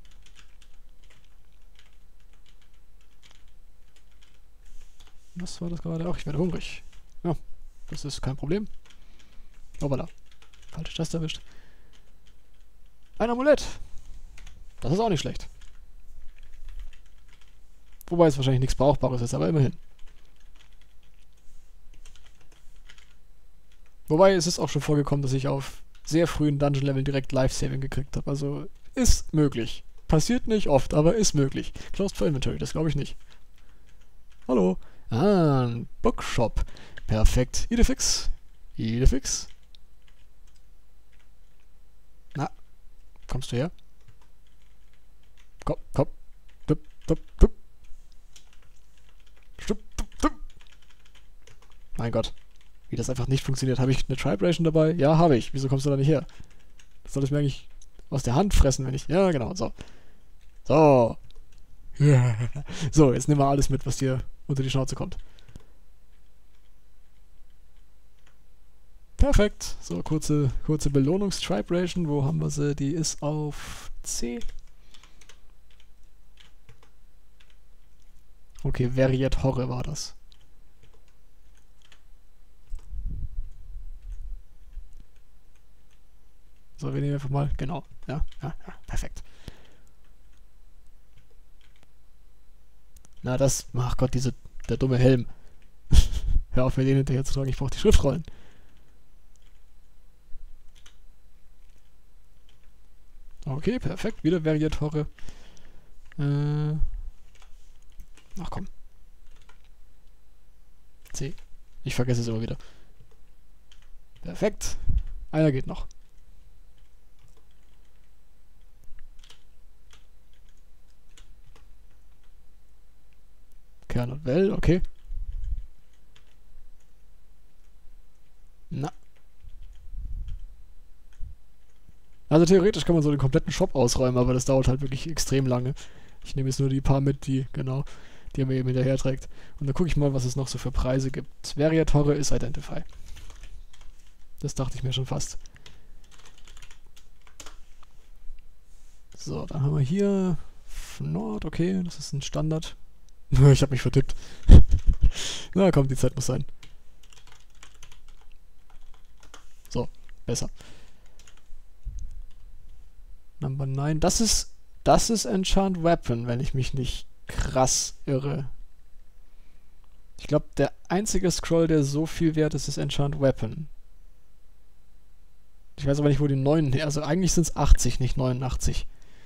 Was war das gerade? Ach, ich werde hungrig. Ja, das ist kein Problem. Oh, voilà. Falsche Taste erwischt. Ein Amulett. Das ist auch nicht schlecht. Wobei es wahrscheinlich nichts Brauchbares ist, aber immerhin. Wobei es ist auch schon vorgekommen, dass ich auf sehr frühen Dungeon-Leveln direkt Life-Saving gekriegt habe. Also ist möglich. Passiert nicht oft, aber ist möglich. Closed for Inventory, das glaube ich nicht. Hallo. Ah, ein Bookshop. Perfekt. Idefix. Idefix. Na, kommst du her? Komm, komm. Dup, dup, dup. Stup, dup, dup. Mein Gott. Wie das einfach nicht funktioniert. Habe ich eine Tribration dabei? Ja, habe ich. Wieso kommst du da nicht her? Das soll ich mir eigentlich aus der Hand fressen, wenn ich... Ja, genau, so. So. So, jetzt nehmen wir alles mit, was dir unter die Schnauze kommt. Perfekt. So, kurze Belohnungs-Tribration. Wo haben wir sie? Die ist auf C. Okay, Veriet Horre war das. So, wir nehmen einfach mal, genau. Ja, perfekt. Na, das, ach Gott, der dumme Helm. Hör auf, mir den hinterher zu tragen, ich brauche die Schriftrollen. Okay, perfekt, wieder Veriet Horre. Ach komm. C. Ich vergesse es immer wieder. Perfekt. Einer geht noch. Kern und Well, okay. Na. Also theoretisch kann man so den kompletten Shop ausräumen, aber das dauert halt wirklich extrem lange. Ich nehme jetzt nur die paar mit, die er mir eben hinterher trägt. Und dann gucke ich mal, was es noch so für Preise gibt. Veriet Horre ist Identify. Das dachte ich mir schon fast. So, dann haben wir hier Nord, okay, das ist ein Standard. Ich habe mich vertippt. Na komm, die Zeit muss sein. So, besser. Number 9. Das ist Enchant Weapon, wenn ich mich nicht krass irre. Ich glaube, der einzige Scroll, der so viel wert ist, ist Enchant Weapon. Ich weiß aber nicht, wo die 9... Also eigentlich sind es 80, nicht 89.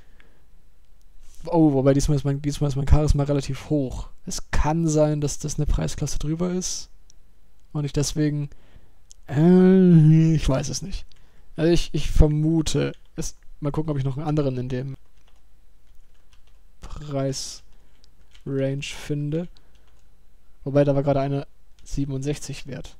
Oh, wobei diesmal ist mein Charisma relativ hoch. Es kann sein, dass das eine Preisklasse drüber ist. Und ich deswegen... ich weiß es nicht. Also ich vermute... Mal gucken, ob ich noch einen anderen in dem Preisrange finde. Wobei, da war gerade eine 67 wert.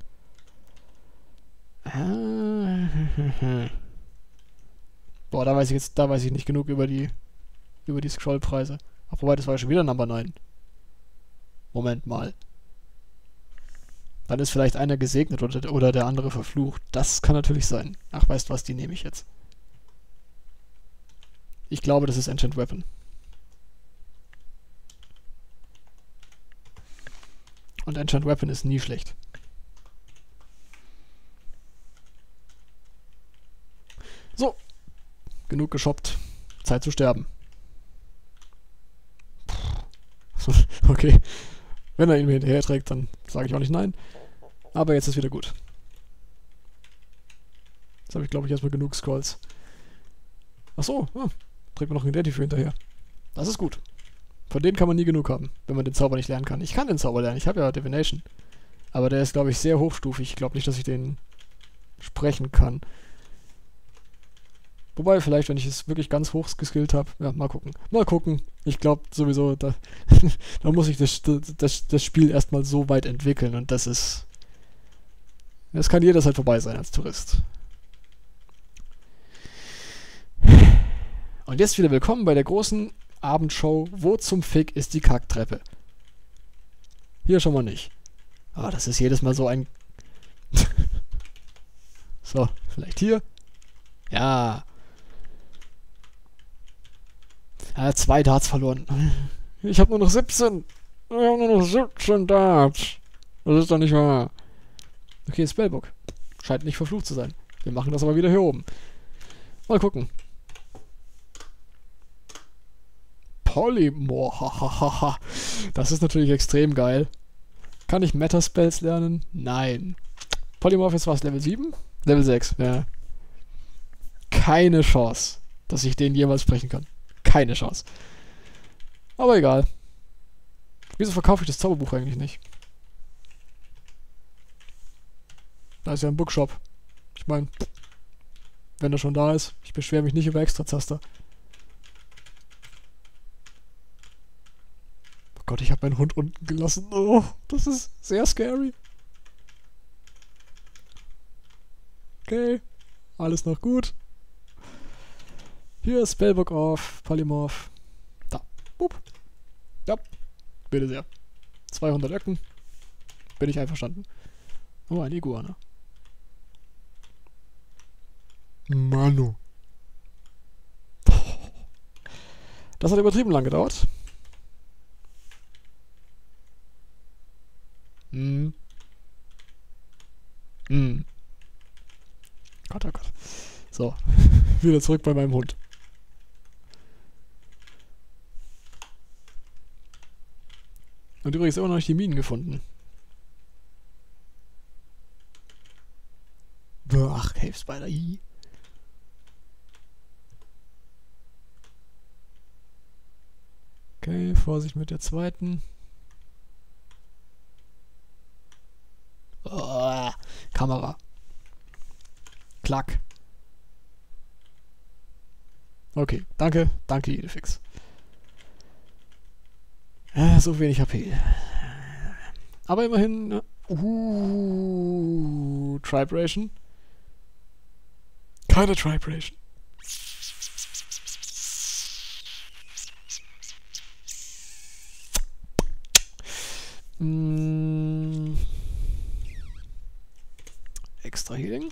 Boah, da weiß ich nicht genug über die Scrollpreise. Ach, wobei, das war ja schon wieder Number 9. Moment mal. Dann ist vielleicht einer gesegnet oder der andere verflucht. Das kann natürlich sein. Ach, weißt du was, die nehme ich jetzt. Ich glaube, das ist Enchant Weapon. Und Enchant Weapon ist nie schlecht. So. Genug geshoppt. Zeit zu sterben. Okay. Wenn er ihn mir hinterher trägt, dann sage ich auch nicht nein. Aber jetzt ist wieder gut. Jetzt habe ich, glaube ich, erstmal genug Scrolls. Achso, trägt mir noch ein Identity hinterher. Das ist gut. Von denen kann man nie genug haben, wenn man den Zauber nicht lernen kann. Ich kann den Zauber lernen, ich habe ja Divination. Aber der ist, glaube ich, sehr hochstufig. Ich glaube nicht, dass ich den sprechen kann. Wobei, vielleicht, wenn ich es wirklich ganz hoch geskillt habe. Ja, mal gucken. Mal gucken. Ich glaube sowieso, da muss ich das Spiel erstmal so weit entwickeln. Und das ist... Es kann jederzeit vorbei sein als Tourist. Und jetzt wieder willkommen bei der großen Abendshow. Wo zum Fick ist die Kacktreppe? Hier schon mal nicht. Aber das ist jedes Mal so ein... So, vielleicht hier. Ja. 2 Darts verloren. Ich habe nur noch 17. Ich habe nur noch 17 Darts. Das ist doch nicht wahr. Okay, Spellbook. Scheint nicht verflucht zu sein. Wir machen das aber wieder hier oben. Mal gucken. Polymorph. Das ist natürlich extrem geil. Kann ich Meta-Spells lernen? Nein. Polymorph ist was? Level 7? Level 6, ja. Keine Chance, dass ich den jemals sprechen kann. Keine Chance. Aber egal. Wieso verkaufe ich das Zauberbuch eigentlich nicht? Da ist ja ein Bookshop. Ich meine, wenn er schon da ist, ich beschwere mich nicht über Extrazaster. Oh Gott, ich habe meinen Hund unten gelassen. Oh, das ist sehr scary. Okay, alles noch gut. Hier ist Spellbook auf, Polymorph. Da, Boop. Ja, bitte sehr. 200 Öcken. Bin ich einverstanden. Oh, eine Iguana. Manu. Das hat übertrieben lang gedauert. Hm. Hm. Gott, oh Gott. So, wieder zurück bei meinem Hund. Und übrigens immer noch nicht die Minen gefunden. Ach, Cave Spider. Okay, Vorsicht mit der zweiten. Oh, Kamera. Klack. Okay, danke, Idefix. So wenig HP. Aber immerhin. Tribe Ration. Keine Tribe Ration. Extra Healing.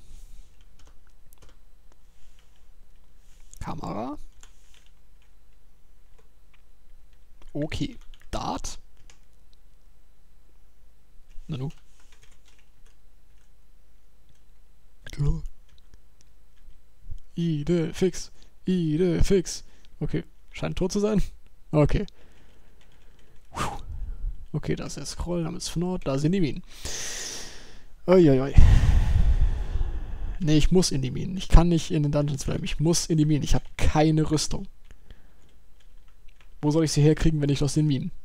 Kamera. Okay. Dart. Nanu. Idefix. Idefix. Okay. Scheint tot zu sein. Okay. Okay, da ist der Scroll namens Fnord. Da sind die Minen. Uiuiui. Nee, ich muss in die Minen. Ich kann nicht in den Dungeons bleiben. Ich muss in die Minen. Ich habe keine Rüstung. Wo soll ich sie herkriegen, wenn nicht aus den Minen?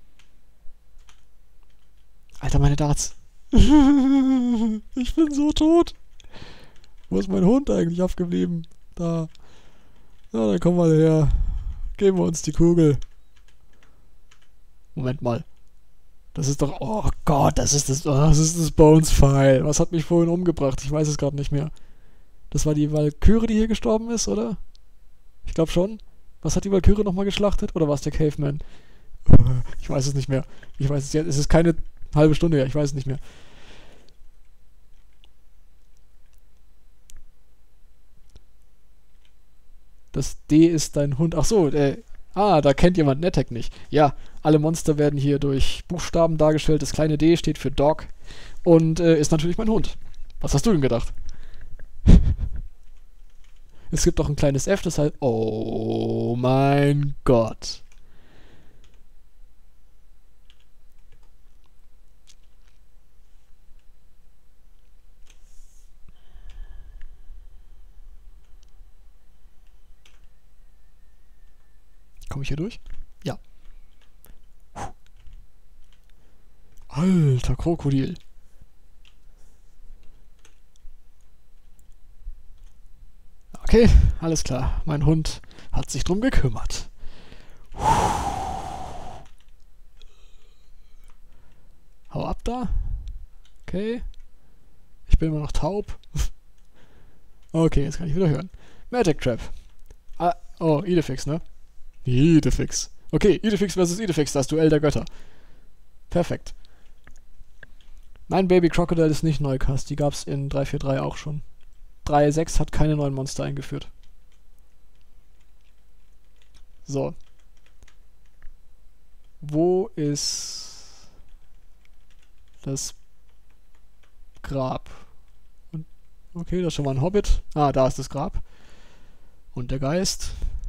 Alter, meine Darts. Ich bin so tot. Wo ist mein Hund eigentlich abgeblieben? Da. Na, dann komm mal her. Geben wir uns die Kugel. Moment mal. Das ist doch... Oh Gott, das ist das Bones-File. Was hat mich vorhin umgebracht? Ich weiß es gerade nicht mehr. Das war die Walküre, die hier gestorben ist, oder? Ich glaube schon. Was hat die Walküre nochmal geschlachtet? Oder war es der Caveman? Ich weiß es nicht mehr. Ich weiß es jetzt. Es ist keine halbe Stunde her. Ich weiß es nicht mehr. Das D ist dein Hund. Ach so, da kennt jemand Netek nicht. Ja, alle Monster werden hier durch Buchstaben dargestellt. Das kleine D steht für Dog und ist natürlich mein Hund. Was hast du denn gedacht? Es gibt doch ein kleines F, das heißt... Oh mein Gott. Komme ich hier durch? Ja. Alter Krokodil. Okay, alles klar. Mein Hund hat sich drum gekümmert. Hau ab da. Okay. Ich bin immer noch taub. Okay, jetzt kann ich wieder hören. Magic Trap. Ah, oh, Idefix, ne? Idefix. Okay, Idefix versus Idefix, das Duell der Götter. Perfekt. Mein Baby Crocodile ist nicht Neukast, die gab's in 3.4.3 auch schon. 3.6 hat keine neuen Monster eingeführt. So. Wo ist das Grab? Und, okay, das ist schon mal ein Hobbit. Ah, da ist das Grab. Und der Geist.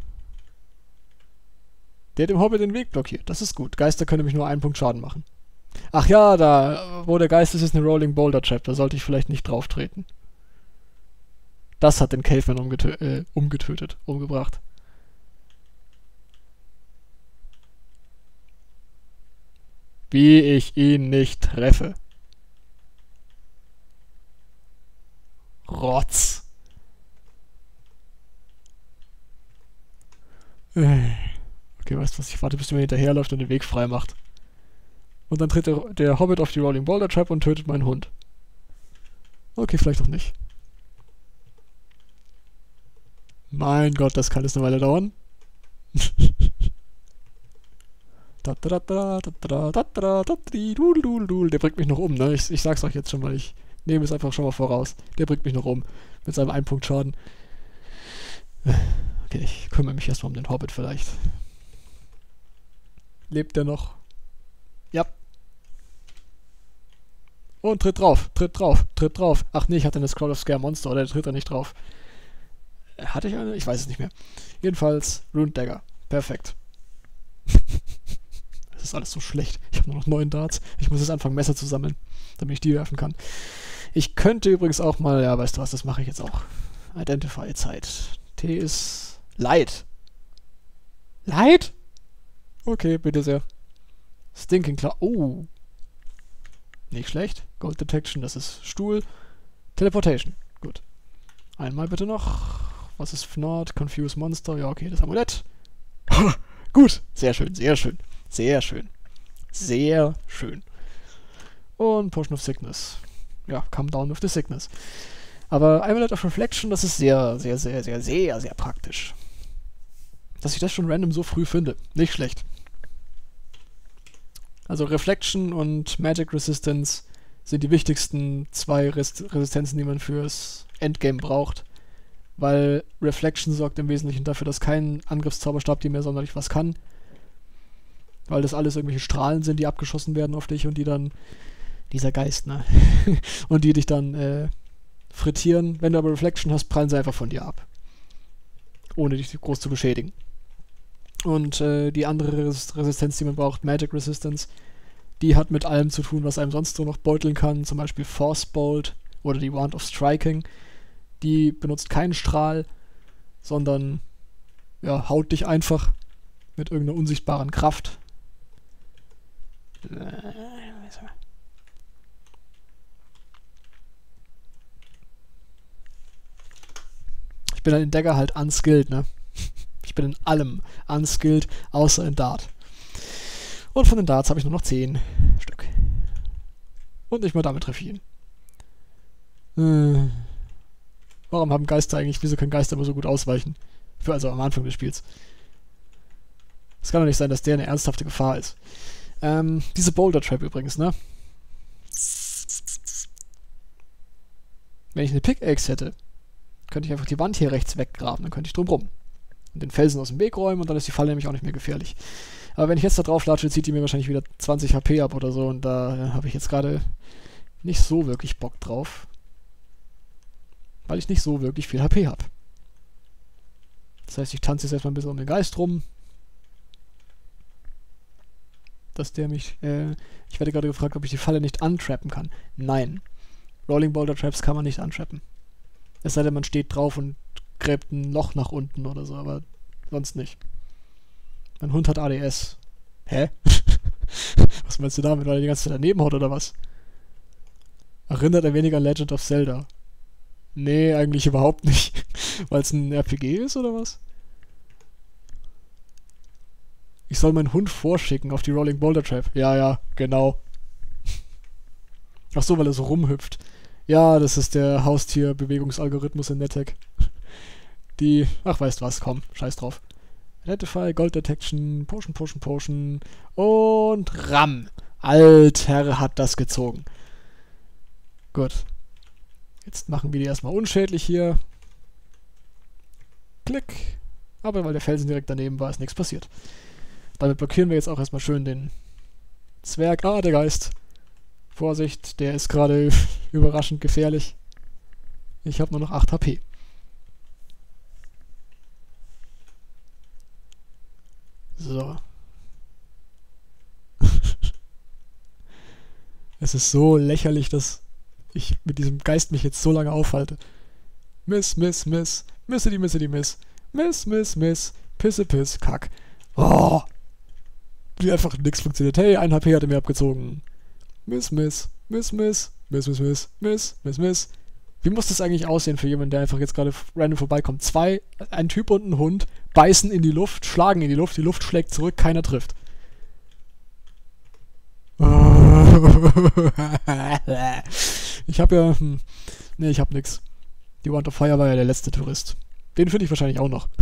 Der dem Hobbit den Weg blockiert. Das ist gut. Geister können nämlich nur einen Punkt Schaden machen. Ach ja, da, wo der Geist ist eine Rolling Boulder Trap. Da sollte ich vielleicht nicht drauf treten. Das hat den Caveman umgebracht. Wie ich ihn nicht treffe. Rotz. Okay, weißt du was? Ich warte, bis du mir hinterherläuft und den Weg frei macht. Und dann tritt der Hobbit auf die Rolling Boulder Trap und tötet meinen Hund. Okay, vielleicht auch nicht. Mein Gott, das kann jetzt eine Weile dauern. Der bringt mich noch um, ne? Ich sag's euch jetzt schon mal, ich nehme es einfach schon mal voraus. Der bringt mich noch um. Mit seinem 1-Punkt-Schaden. Okay, ich kümmere mich erstmal um den Hobbit vielleicht. Lebt der noch? Ja. Und tritt drauf, tritt drauf, tritt drauf. Ach nee, ich hatte eine Scroll of Scare Monster, oder der tritt da nicht drauf. Hatte ich eine? Ich weiß es nicht mehr. Jedenfalls, Runed Dagger. Perfekt. Das ist alles so schlecht. Ich habe nur noch 9 Darts. Ich muss jetzt anfangen, Messer zu sammeln, damit ich die werfen kann. Ich könnte übrigens auch mal, ja, weißt du was, das mache ich jetzt auch. Identify-Zeit. T ist Light. Light? Okay, bitte sehr. Stinking Cloud. Oh. Nicht schlecht. Gold Detection, das ist Stuhl. Teleportation. Gut. Einmal bitte noch. Was ist Fnord? Confuse Monster. Ja, okay, das Amulett. Gut. Sehr schön, sehr schön. Sehr schön. Sehr schön. Und Potion of Sickness. Ja, Come Down with the Sickness. Aber Amulet of Reflection, das ist sehr, sehr, sehr, sehr, sehr, sehr praktisch. Dass ich das schon random so früh finde. Nicht schlecht. Also Reflection und Magic Resistance sind die wichtigsten 2 Resistenzen, die man fürs Endgame braucht. Weil Reflection sorgt im Wesentlichen dafür, dass kein Angriffszauberstab dir mehr sonderlich was kann. Weil das alles irgendwelche Strahlen sind, die abgeschossen werden auf dich und die dann... Dieser Geist, ne? Und die dich dann frittieren. Wenn du aber Reflection hast, prallen sie einfach von dir ab. Ohne dich groß zu beschädigen. Und die andere Resistenz, die man braucht, Magic Resistance, die hat mit allem zu tun, was einem sonst so noch beuteln kann. Zum Beispiel Force Bolt oder die Wand of Striking. Die benutzt keinen Strahl, sondern ja, haut dich einfach mit irgendeiner unsichtbaren Kraft. Ich bin in Dagger halt unskilled, ne? Ich bin in allem unskilled, außer in Dart. Und von den Darts habe ich nur noch 10 Stück. Und nicht mal damit treffe ich ihn. Warum haben Geister eigentlich, wieso können Geister immer so gut ausweichen? Also am Anfang des Spiels. Es kann doch nicht sein, dass der eine ernsthafte Gefahr ist. Diese Boulder Trap übrigens, ne? Wenn ich eine Pickaxe hätte, könnte ich einfach die Wand hier rechts weggraben, dann könnte ich drum rum. Und den Felsen aus dem Weg räumen und dann ist die Falle nämlich auch nicht mehr gefährlich. Aber wenn ich jetzt da drauf latsche, zieht die mir wahrscheinlich wieder 20 HP ab oder so und da habe ich jetzt gerade nicht so wirklich Bock drauf. Weil ich nicht so wirklich viel HP habe. Das heißt, ich tanze jetzt erstmal ein bisschen um den Geist rum. Dass der mich... ich werde gerade gefragt, ob ich die Falle nicht untrappen kann. Nein. Rolling Boulder Traps kann man nicht untrappen. Es sei denn, man steht drauf und gräbt ein Loch nach unten oder so, aber sonst nicht. Mein Hund hat ADS. Hä? Was meinst du damit, weil er die ganze Zeit daneben haut oder was? Erinnert er weniger an Legend of Zelda? Nee, eigentlich überhaupt nicht. Weil es ein RPG ist oder was? Ich soll meinen Hund vorschicken auf die Rolling Boulder Trap. Ja, ja, genau. Ach so, weil er so rumhüpft. Ja, das ist der Haustier-Bewegungsalgorithmus in NetHack. Die... Ach, weißt was, komm, scheiß drauf. Identify, Gold Detection, Potion, Potion, Potion und Ram. Alter, hat das gezogen. Gut. Jetzt machen wir die erstmal unschädlich hier. Klick. Aber weil der Felsen direkt daneben war, ist nichts passiert. Damit blockieren wir jetzt auch erstmal schön den Zwerg. Ah, der Geist. Vorsicht, der ist gerade überraschend gefährlich. Ich habe nur noch 8 HP. So. Es ist so lächerlich, dass ich mit diesem Geist mich jetzt so lange aufhalte. Miss, miss, miss. Misse die, miss. Miss, miss, miss. Pisse, piss, kack. Oh. Wie einfach nichts funktioniert. Hey, 1 HP hat er mir abgezogen. Miss, miss. Miss, miss. Miss, miss, miss. Miss, miss, miss. Wie muss das eigentlich aussehen für jemanden, der einfach jetzt gerade random vorbeikommt? Ein Typ und ein Hund beißen in die Luft, schlagen in die Luft schlägt zurück, keiner trifft. Ich habe ja... Nee, ich hab nix. Die Wand of Fire war ja der letzte Tourist. Den finde ich wahrscheinlich auch noch.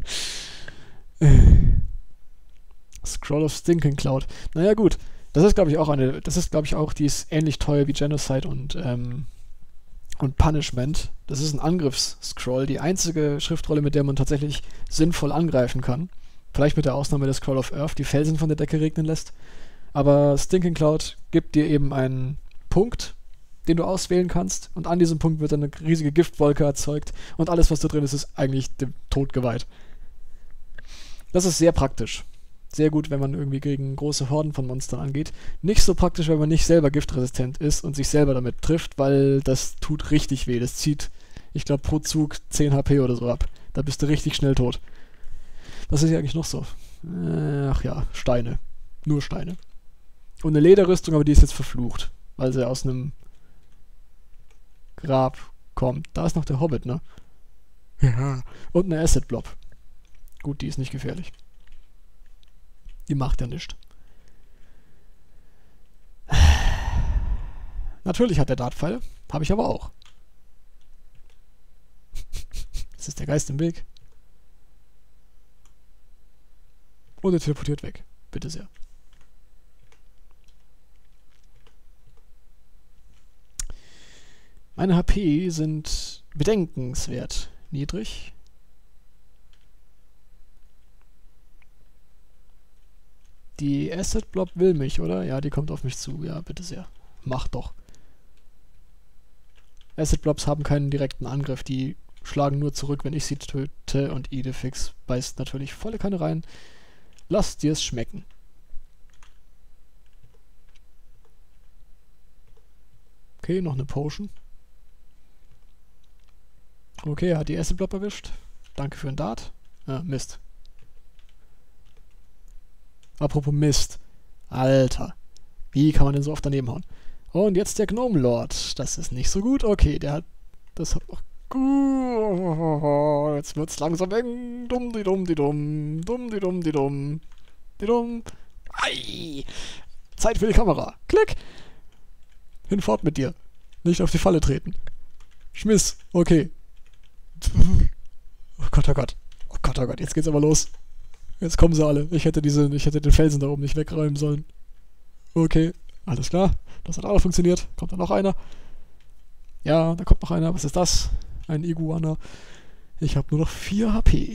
Scroll of Stinking Cloud. Naja, gut. Das ist, glaube ich, auch die ist ähnlich teuer wie Genocide und Punishment. Das ist ein Angriffsscroll. Die einzige Schriftrolle, mit der man tatsächlich sinnvoll angreifen kann. Vielleicht mit der Ausnahme des Scroll of Earth, die Felsen von der Decke regnen lässt. Aber Stinking Cloud gibt dir eben einen Punkt, den du auswählen kannst. Und an diesem Punkt wird dann eine riesige Giftwolke erzeugt. Und alles, was da drin ist, ist eigentlich dem Tod geweiht. Das ist sehr praktisch. Sehr gut, wenn man irgendwie gegen große Horden von Monstern angeht. Nicht so praktisch, wenn man nicht selber giftresistent ist und sich selber damit trifft, weil das tut richtig weh. Das zieht, ich glaube, pro Zug 10 HP oder so ab. Da bist du richtig schnell tot. Was ist hier eigentlich noch so? Ach ja, Steine. Nur Steine. Und eine Lederrüstung, aber die ist jetzt verflucht, weil sie aus einem Grab kommt. Da ist noch der Hobbit, ne? Ja. Und eine Acid Blob. Gut, die ist nicht gefährlich. Die macht ja nichts. Natürlich hat der Dartpfeil. Habe ich aber auch. Das ist der Geist im Weg. Und er teleportiert weg. Bitte sehr. Meine HP sind bedenkenswert niedrig. Die Acid Blob will mich, oder? Ja, die kommt auf mich zu. Ja, bitte sehr. Mach doch. Acid Blobs haben keinen direkten Angriff. Die schlagen nur zurück, wenn ich sie töte. Und Idefix beißt natürlich volle Kanne rein. Lass dir es schmecken. Okay, noch eine Potion. Okay, er hat die Acid Blob erwischt. Danke für den Dart. Ah, Mist. Apropos Mist. Alter. Wie kann man denn so oft daneben hauen? Und jetzt der Gnome Lord. Das ist nicht so gut. Okay, der hat... Das hat noch... Jetzt wird's langsam eng. Dumm, die dumm, die dumm. Dumm, die dumm, die dumm. Die dumm. Ei! Zeit für die Kamera. Klick! Hinfort mit dir. Nicht auf die Falle treten. Schmiss. Okay. Oh Gott, oh Gott. Oh Gott, oh Gott. Jetzt geht's aber los. Jetzt kommen sie alle. Ich hätte den Felsen da oben nicht wegräumen sollen. Okay, alles klar. Das hat auch funktioniert. Kommt da noch einer? Ja, da kommt noch einer. Was ist das? Ein Iguana. Ich habe nur noch 4 HP.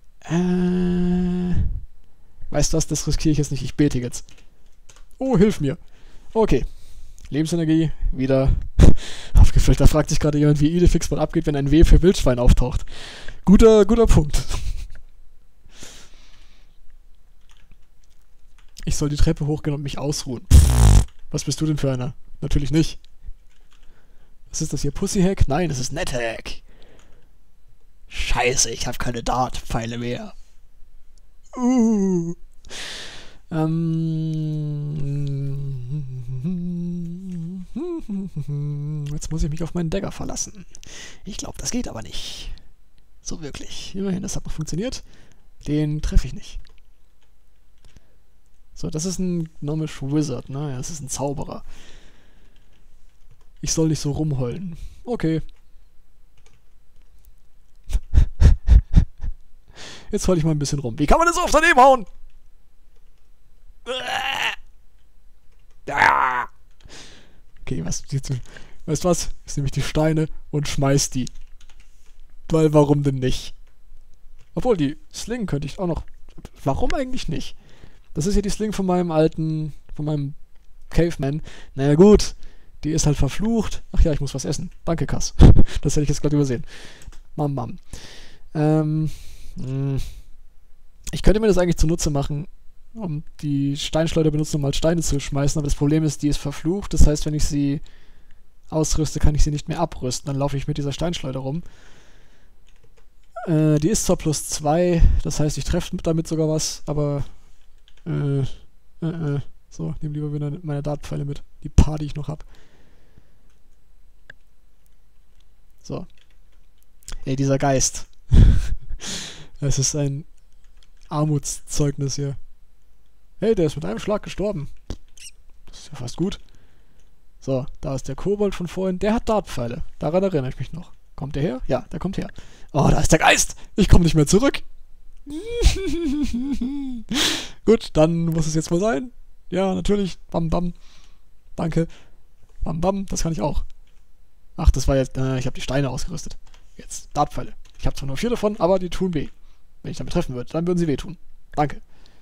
Weißt du was? Das riskiere ich jetzt nicht. Ich bete jetzt. Oh, hilf mir. Okay. Lebensenergie wieder aufgefüllt. Da fragt sich gerade jemand, wie Idefix mal abgeht, wenn ein W für Wildschwein auftaucht. Guter Punkt. Ich soll die Treppe hochgehen und mich ausruhen. Was bist du denn für einer? Natürlich nicht. Was ist das hier? Pussyhack? Nein, das ist NetHack. Scheiße, ich habe keine Dart-Pfeile mehr. Jetzt muss ich mich auf meinen Dagger verlassen. Ich glaube, das geht aber nicht. So wirklich. Immerhin, das hat noch funktioniert. Den treffe ich nicht. So, das ist ein Gnomish Wizard, ne? Ja, das ist ein Zauberer. Ich soll nicht so rumheulen. Okay. Jetzt heul ich mal ein bisschen rum. Wie kann man das so oft daneben hauen? Okay, weißt du was? Jetzt nehme ich die Steine und schmeiß die. Weil, warum denn nicht? Obwohl, die Sling könnte ich auch noch... Warum eigentlich nicht? Das ist ja die Sling von meinem Caveman. Naja gut, die ist halt verflucht. Ach ja, ich muss was essen. Danke, Kass. Das hätte ich jetzt gerade übersehen. Mam. Ich könnte mir das eigentlich zunutze machen, um die Steinschleuder benutzen, um mal Steine zu schmeißen, aber das Problem ist, die ist verflucht. Das heißt, wenn ich sie ausrüste, kann ich sie nicht mehr abrüsten. Dann laufe ich mit dieser Steinschleuder rum. Die ist zwar +2, das heißt, ich treffe damit sogar was, aber so, nehme lieber wieder meine Dartpfeile mit. Die paar, die ich noch habe. So. Ey, dieser Geist. Es ist ein Armutszeugnis hier. Hey, der ist mit einem Schlag gestorben. Das ist ja fast gut. So, da ist der Kobold von vorhin. Der hat Dartpfeile. Daran erinnere ich mich noch. Kommt der her? Ja, der kommt her. Oh, da ist der Geist. Ich komme nicht mehr zurück. Gut, dann muss es jetzt wohl sein. Ja, natürlich. Bam, bam. Danke. Bam, bam. Das kann ich auch. Ach, das war jetzt... ich habe die Steine ausgerüstet. Jetzt Dartpfeile. Ich habe zwar nur 4 davon, aber die tun weh. Wenn ich damit treffen würde, dann würden sie wehtun. Danke.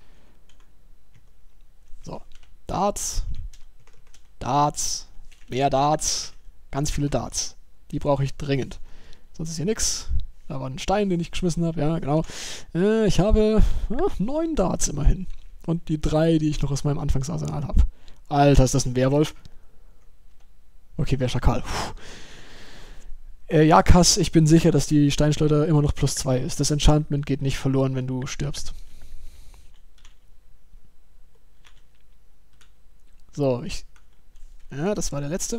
So. Darts. Darts. Mehr Darts. Ganz viele Darts. Die brauche ich dringend. Sonst ist hier nichts. Da war ein Stein, den ich geschmissen habe. Ja, genau. Ich habe 9 Darts immerhin. Und die 3, die ich noch aus meinem Anfangsarsenal habe. Alter, ist das ein Werwolf? Okay, Schakal. Ja, Kass, ich bin sicher, dass die Steinschleuder immer noch +2 ist. Das Enchantment geht nicht verloren, wenn du stirbst. So, ja, das war der letzte.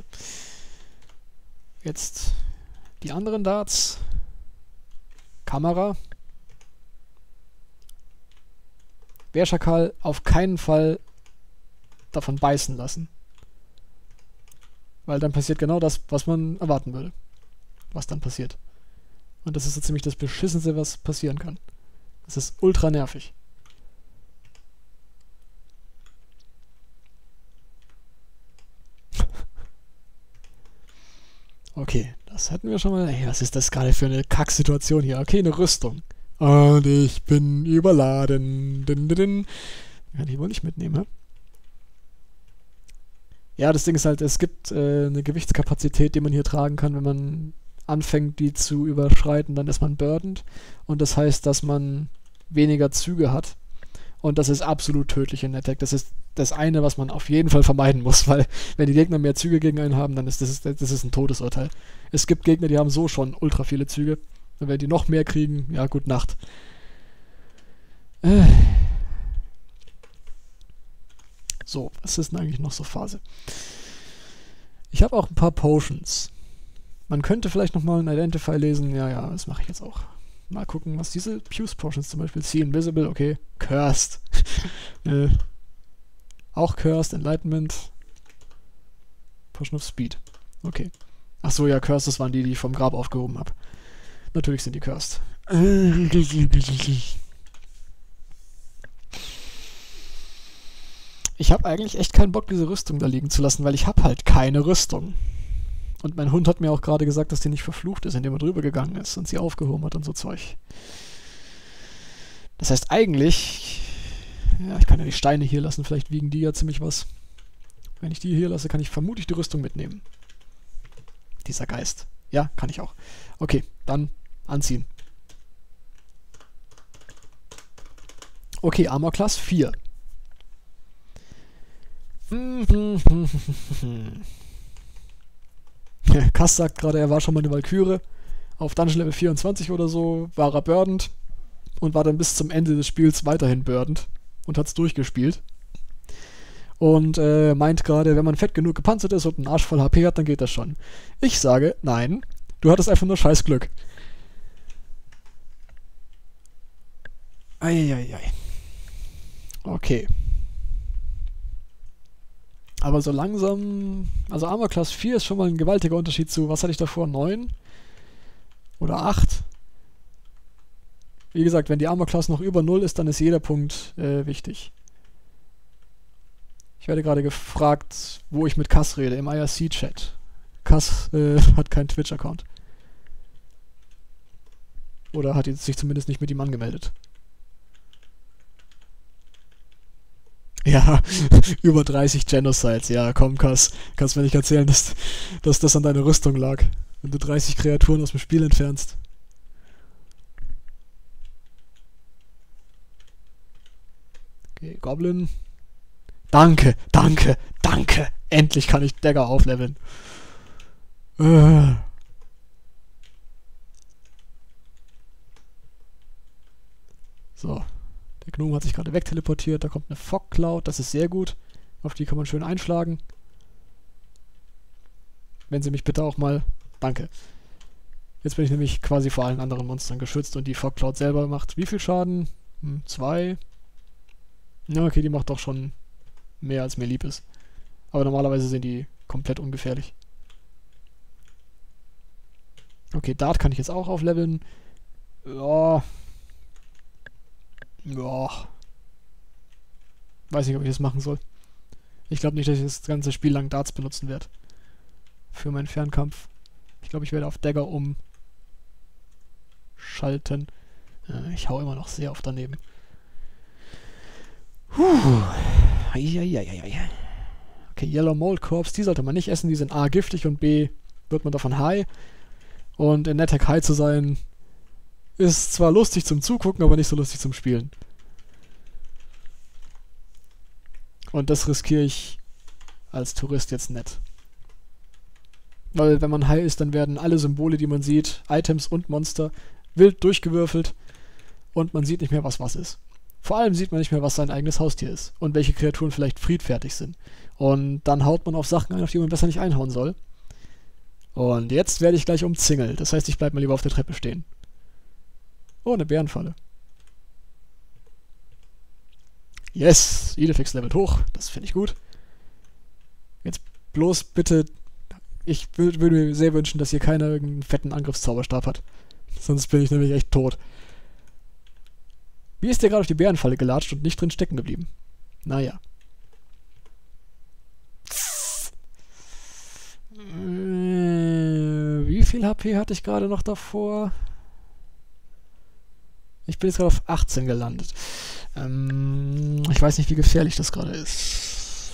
Jetzt die anderen Darts. Kamera. Bärschakal auf keinen Fall davon beißen lassen. Weil dann passiert genau das, was man erwarten würde. Was dann passiert. Und das ist so ziemlich das Beschissenste, was passieren kann. Das ist ultra nervig. Okay, das hatten wir schon mal. Ey, was ist das gerade für eine Kacksituation hier? Okay, eine Rüstung. Und ich bin überladen. Din, din, din. Kann ich wohl nicht mitnehmen, hä? Ja, das Ding ist halt, es gibt eine Gewichtskapazität, die man hier tragen kann, wenn man anfängt, die zu überschreiten, dann ist man burdened. Und das heißt, dass man weniger Züge hat. Und das ist absolut tödlich in Attack. Das ist das eine, was man auf jeden Fall vermeiden muss, weil wenn die Gegner mehr Züge gegen einen haben, dann ist das ist ein Todesurteil. Es gibt Gegner, die haben so schon ultra viele Züge. Und wenn die noch mehr kriegen, ja, gut Nacht. So, was ist denn eigentlich noch so Phase? Ich habe auch ein paar Potions. Man könnte vielleicht nochmal ein Identify lesen. Ja, das mache ich jetzt auch. Mal gucken, was diese Fuse Potions zum Beispiel. See Invisible, okay. Cursed. Auch Cursed, Enlightenment. Potion of Speed. Okay. Achso, ja, Cursed, das waren die ich vom Grab aufgehoben habe. Natürlich sind die Cursed. Ich habe eigentlich echt keinen Bock, diese Rüstung da liegen zu lassen, weil ich habe halt keine Rüstung. Und mein Hund hat mir auch gerade gesagt, dass die nicht verflucht ist, indem er drüber gegangen ist und sie aufgehoben hat und so Zeug. Das heißt eigentlich... Ja, ich kann ja die Steine hier lassen, vielleicht wiegen die ja ziemlich was. Wenn ich die hier lasse, kann ich vermutlich die Rüstung mitnehmen. Dieser Geist. Ja, kann ich auch. Okay, dann anziehen. Okay, Armor Class 4. Kass sagt gerade, er war schon mal eine Valkyrie. Auf Dungeon Level 24 oder so war er burdened und war dann bis zum Ende des Spiels weiterhin burdened und hat es durchgespielt. Und meint gerade, wenn man fett genug gepanzert ist und einen Arsch voll HP hat, dann geht das schon. Ich sage, nein, du hattest einfach nur scheiß Glück. Eieiei. Okay. Aber so langsam... Also Armor Class 4 ist schon mal ein gewaltiger Unterschied zu... Was hatte ich davor? 9? Oder 8? Wie gesagt, wenn die Armor Class noch über 0 ist, dann ist jeder Punkt wichtig. Ich werde gerade gefragt, wo ich mit Kass rede, im IRC-Chat. Kass hat keinen Twitch-Account. Oder hat sich zumindest nicht mit ihm angemeldet. Ja, über 30 Genocides. Ja, komm, Kass. Kannst mir nicht erzählen, dass das an deiner Rüstung lag. Wenn du 30 Kreaturen aus dem Spiel entfernst. Okay, Goblin. Danke, danke, danke. Endlich kann ich Dagger aufleveln. So. Der Gnome hat sich gerade wegteleportiert. Da kommt eine Fog Cloud. Das ist sehr gut. Auf die kann man schön einschlagen. Wenn sie mich bitte auch mal... Danke. Jetzt bin ich nämlich quasi vor allen anderen Monstern geschützt und die Fog Cloud selber macht wie viel Schaden? 2. Ja, okay, die macht doch schon mehr, als mir lieb ist. Aber normalerweise sind die komplett ungefährlich. Okay, Dart kann ich jetzt auch aufleveln. Ja. Ja. Weiß nicht, ob ich das machen soll. Ich glaube nicht, dass ich das ganze Spiel lang Darts benutzen werde. Für meinen Fernkampf. Ich glaube, ich werde auf Dagger umschalten. Ich hau immer noch sehr oft daneben. Eieieiei. Okay, Yellow Mold Corps, die sollte man nicht essen. Die sind A, giftig und B, wird man davon high. Und in NetHack high zu sein, ist zwar lustig zum Zugucken, aber nicht so lustig zum Spielen. Und das riskiere ich als Tourist jetzt nicht. Weil wenn man high ist, dann werden alle Symbole, die man sieht, Items und Monster, wild durchgewürfelt und man sieht nicht mehr, was ist. Vor allem sieht man nicht mehr, was sein eigenes Haustier ist und welche Kreaturen vielleicht friedfertig sind. Und dann haut man auf Sachen ein, auf die man besser nicht einhauen soll. Und jetzt werde ich gleich umzingelt. Das heißt, ich bleibe mal lieber auf der Treppe stehen. Oh, eine Bärenfalle. Yes! Idefix levelt hoch. Das finde ich gut. Jetzt bloß bitte... Ich würde mir sehr wünschen, dass hier keiner irgendeinen fetten Angriffszauberstab hat. Sonst bin ich nämlich echt tot. Wie ist der gerade auf die Bärenfalle gelatscht und nicht drin stecken geblieben? Naja. Wie viel HP hatte ich gerade noch davor? Ich bin jetzt gerade auf 18 gelandet. Ich weiß nicht, wie gefährlich das gerade ist.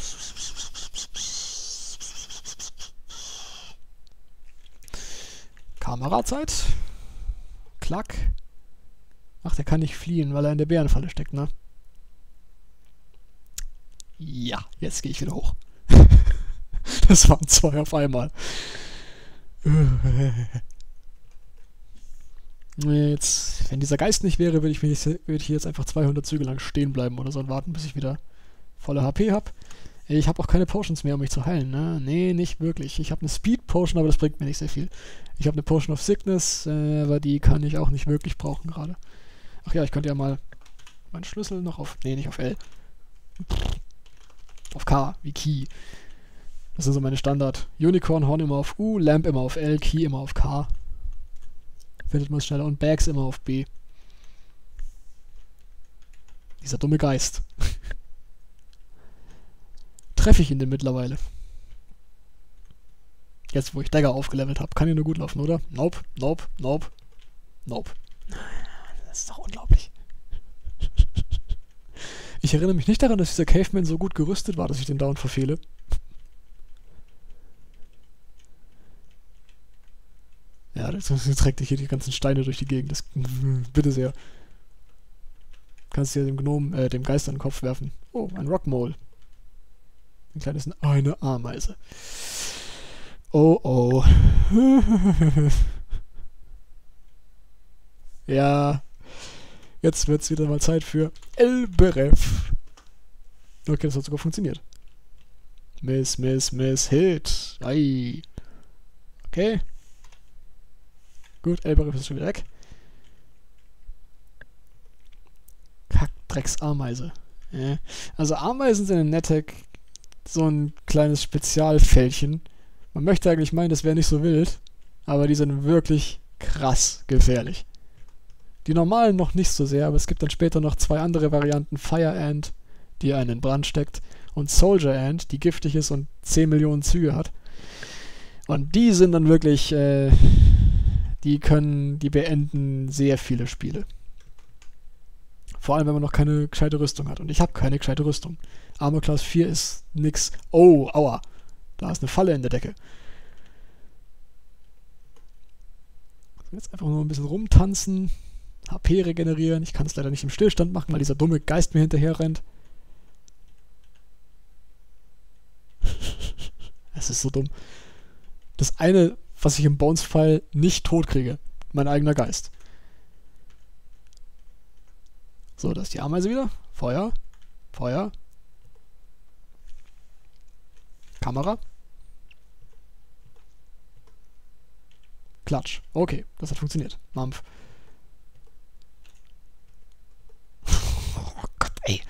Kamerazeit. Klack. Ach, der kann nicht fliehen, weil er in der Bärenfalle steckt, ne? Ja, jetzt gehe ich wieder hoch. Das waren 2 auf einmal. Jetzt, wenn dieser Geist nicht wäre, würde ich hier jetzt einfach 200 Züge lang stehen bleiben oder so und warten, bis ich wieder volle HP habe. Ich habe auch keine Potions mehr, um mich zu heilen, ne? Nee, nicht wirklich. Ich habe eine Speed Potion, aber das bringt mir nicht sehr viel. Ich habe eine Potion of Sickness, aber die kann ich auch nicht wirklich brauchen gerade. Ach ja, ich könnte ja mal meinen Schlüssel noch auf... Nee, nicht auf L. Auf K, wie Key. Das sind so meine Standard. Unicorn Horn immer auf U, Lamp immer auf L, Key immer auf K. Findet man es schneller. Und Bags immer auf B. Dieser dumme Geist. Treffe ich ihn denn mittlerweile? Jetzt, wo ich Dagger aufgelevelt habe, kann hier nur gut laufen, oder? Nope, nope, nope, nope. Das ist doch unglaublich. Ich erinnere mich nicht daran, dass dieser Caveman so gut gerüstet war, dass ich den dauernd verfehle. Ja, das trägt hier die ganzen Steine durch die Gegend. Das, bitte sehr. Kannst dir dem Gnomen, dem Geist an den Kopf werfen. Oh, ein Rockmole. Eine Ameise. Oh oh. Ja. Jetzt wird's wieder mal Zeit für Elberef. Okay, das hat sogar funktioniert. Miss, Hit. Ei. Okay. Gut, Elberef ist schon wieder weg. Kackdrecksameise. Ja. Also Ameisen sind in NetHack so ein kleines Spezialfältchen. Man möchte eigentlich meinen, das wäre nicht so wild, aber die sind wirklich krass gefährlich. Die normalen noch nicht so sehr, aber es gibt dann später noch 2 andere Varianten. Fire Ant, die einen in Brand steckt, und Soldier Ant, die giftig ist und 10 Millionen Züge hat. Und die sind dann wirklich, die beenden sehr viele Spiele. Vor allem, wenn man noch keine gescheite Rüstung hat. Und ich habe keine gescheite Rüstung. Armor Class 4 ist nix. Oh, aua. Da ist eine Falle in der Decke. Jetzt einfach nur ein bisschen rumtanzen. HP regenerieren. Ich kann es leider nicht im Stillstand machen, weil dieser dumme Geist mir hinterher rennt. Es ist so dumm. Das eine, was ich im Bones-Fall nicht tot kriege. Mein eigener Geist. So, da ist die Ameise wieder. Feuer. Feuer. Kamera. Klatsch. Okay, das hat funktioniert. Mampf. Oh Gott, ey.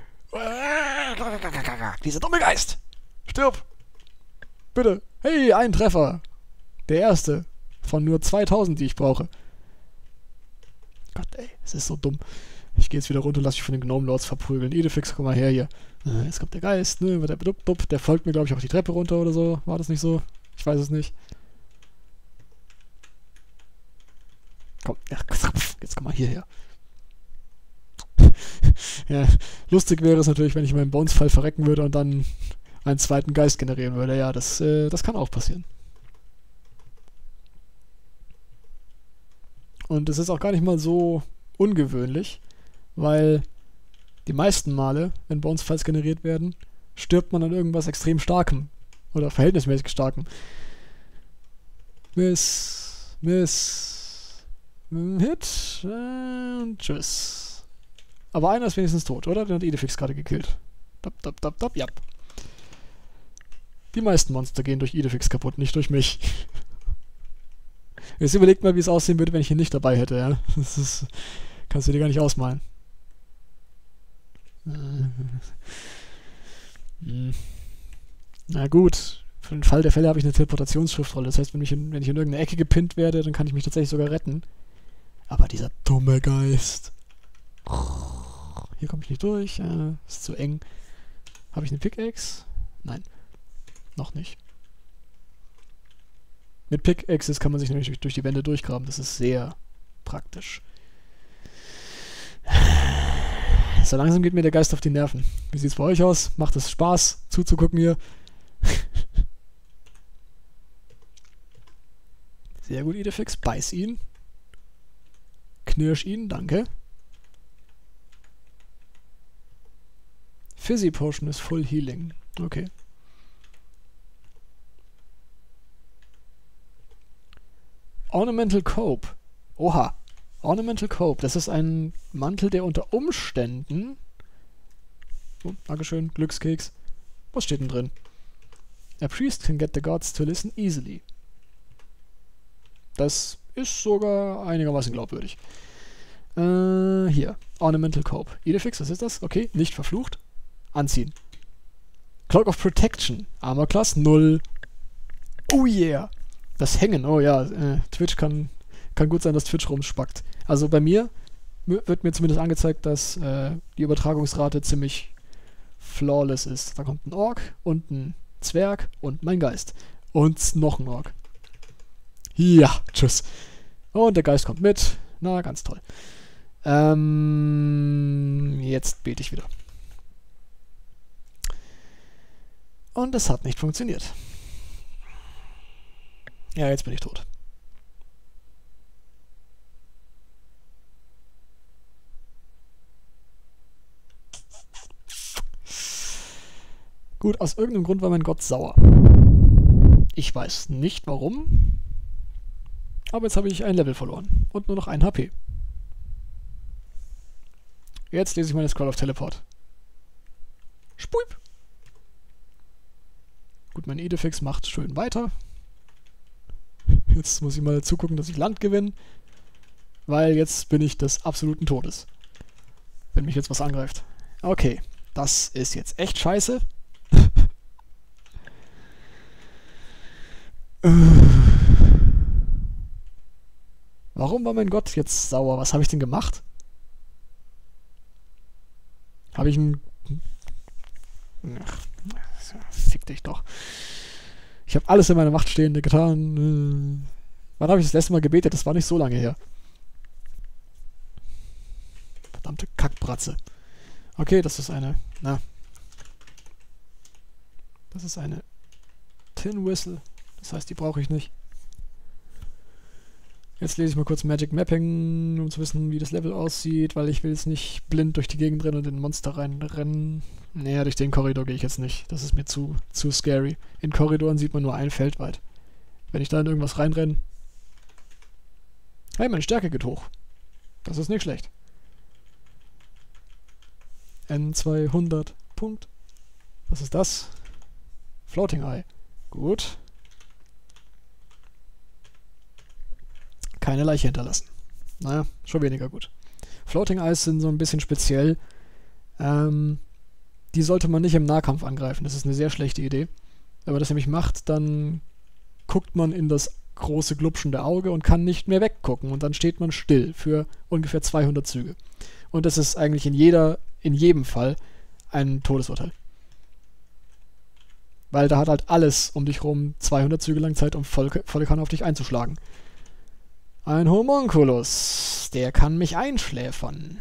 Dieser dumme Geist. Stirb. Bitte. Hey, ein Treffer. Der erste. Von nur 2000, die ich brauche. Gott, ey. Es ist so dumm. Ich gehe jetzt wieder runter und lasse mich von den Gnome Lords verprügeln. Idefix, komm mal her hier. Jetzt kommt der Geist, ne? Der folgt mir, glaube ich, auch die Treppe runter oder so. War das nicht so? Ich weiß es nicht. Komm, jetzt komm mal hierher. Ja, lustig wäre es natürlich, wenn ich in meinem Bones-Fall verrecken würde und dann einen zweiten Geist generieren würde. Ja, das kann auch passieren. Und es ist auch gar nicht mal so ungewöhnlich, weil die meisten Male, wenn Bones-Files generiert werden, stirbt man an irgendwas extrem Starkem. Oder verhältnismäßig Starkem. Miss. Hit. Und tschüss. Aber einer ist wenigstens tot, oder? Den hat Idefix gerade gekillt. Ja. Die meisten Monster gehen durch Idefix kaputt, nicht durch mich. Jetzt überlegt mal, wie es aussehen würde, wenn ich ihn nicht dabei hätte, ja. Das ist... Kannst du dir gar nicht ausmalen. Na gut. Für den Fall der Fälle habe ich eine Teleportationsschriftrolle. Das heißt, wenn ich in irgendeine Ecke gepinnt werde, dann kann ich mich tatsächlich sogar retten. Aber dieser dumme Geist. Hier komme ich nicht durch. Ist zu eng. Habe ich eine Pickaxe? Nein. Noch nicht. Mit Pickaxes kann man sich nämlich durch die Wände durchgraben. Das ist sehr praktisch. So langsam geht mir der Geist auf die Nerven. Wie sieht's bei euch aus? Macht es Spaß, zuzugucken hier? Sehr gut, Idefix. Beiß ihn. Knirsch ihn, danke. Fizzy Potion ist Full Healing. Okay. Ornamental Cope. Oha. Ornamental Cope. Das ist ein Mantel, der unter Umständen... Oh, Dankeschön, Glückskeks. Was steht denn drin? A priest can get the gods to listen easily. Das ist sogar einigermaßen glaubwürdig. Hier. Ornamental Cope. Idefix, was ist das? Okay, nicht verflucht. Anziehen. Cloak of Protection. Armor Class 0. Oh yeah. Das Hängen. Oh ja, Twitch kann gut sein, dass Twitch rumspackt. Also bei mir wird mir zumindest angezeigt, dass die Übertragungsrate ziemlich flawless ist. Da kommt ein Ork und ein Zwerg und mein Geist. Und noch ein Ork. Ja, tschüss. Und der Geist kommt mit. Na, ganz toll. Jetzt bete ich wieder. Und es hat nicht funktioniert. Ja, jetzt bin ich tot. Gut, aus irgendeinem Grund war mein Gott sauer. Ich weiß nicht warum. Aber jetzt habe ich ein Level verloren. Und nur noch ein HP. Jetzt lese ich meine Scroll of Teleport. Spuip! Gut, mein Idefix macht schön weiter. Jetzt muss ich mal zugucken, dass ich Land gewinne. Weil jetzt bin ich des absoluten Todes. Wenn mich jetzt was angreift. Okay, das ist jetzt echt scheiße. Warum war mein Gott jetzt sauer? Was habe ich denn gemacht? Habe ich einen... Ach, fick dich doch. Ich habe alles in meiner Macht Stehende getan. Wann habe ich das letzte Mal gebetet? Das war nicht so lange her. Verdammte Kackbratze. Okay, das ist eine... Na. Das ist eine Tin Whistle. Das heißt, die brauche ich nicht. Jetzt lese ich mal kurz Magic Mapping, um zu wissen, wie das Level aussieht, weil ich will jetzt nicht blind durch die Gegend rennen und in ein Monster reinrennen. Naja, durch den Korridor gehe ich jetzt nicht. Das ist mir zu scary. In Korridoren sieht man nur ein Feld weit. Wenn ich da in irgendwas reinrenne... Hey, meine Stärke geht hoch. Das ist nicht schlecht. N200. Punkt. Was ist das? Floating Eye. Gut. keine Leiche hinterlassen. Naja, schon weniger gut. Floating Eyes sind so ein bisschen speziell. Die sollte man nicht im Nahkampf angreifen. Das ist eine sehr schlechte Idee. Wenn man das nämlich macht, dann guckt man in das große glubschende Auge und kann nicht mehr weggucken. Und dann steht man still für ungefähr 200 Züge. Und das ist eigentlich in jedem Fall ein Todesurteil. Weil da hat halt alles um dich rum 200 Züge lang Zeit, um volle Kanne auf dich einzuschlagen. Ein Homunculus. Der kann mich einschläfern.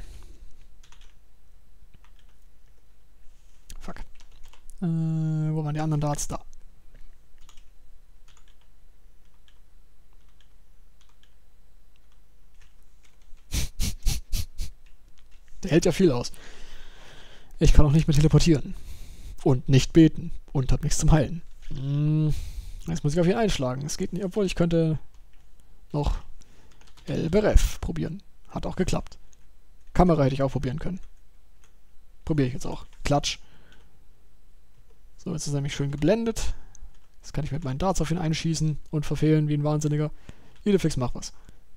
Fuck. Wo waren die anderen Darts? Da. Der hält ja viel aus. Ich kann auch nicht mehr teleportieren. Und nicht beten. Und hab nichts zum Heilen. Jetzt muss ich auf ihn einschlagen. Es geht nicht, obwohl ich könnte noch El Beref probieren. Hat auch geklappt. Kamera hätte ich auch probieren können. Probiere ich jetzt auch. Klatsch. So, jetzt ist er nämlich schön geblendet. Jetzt kann ich mit meinen Darts auf ihn einschießen und verfehlen wie ein Wahnsinniger. Idefix, mach was.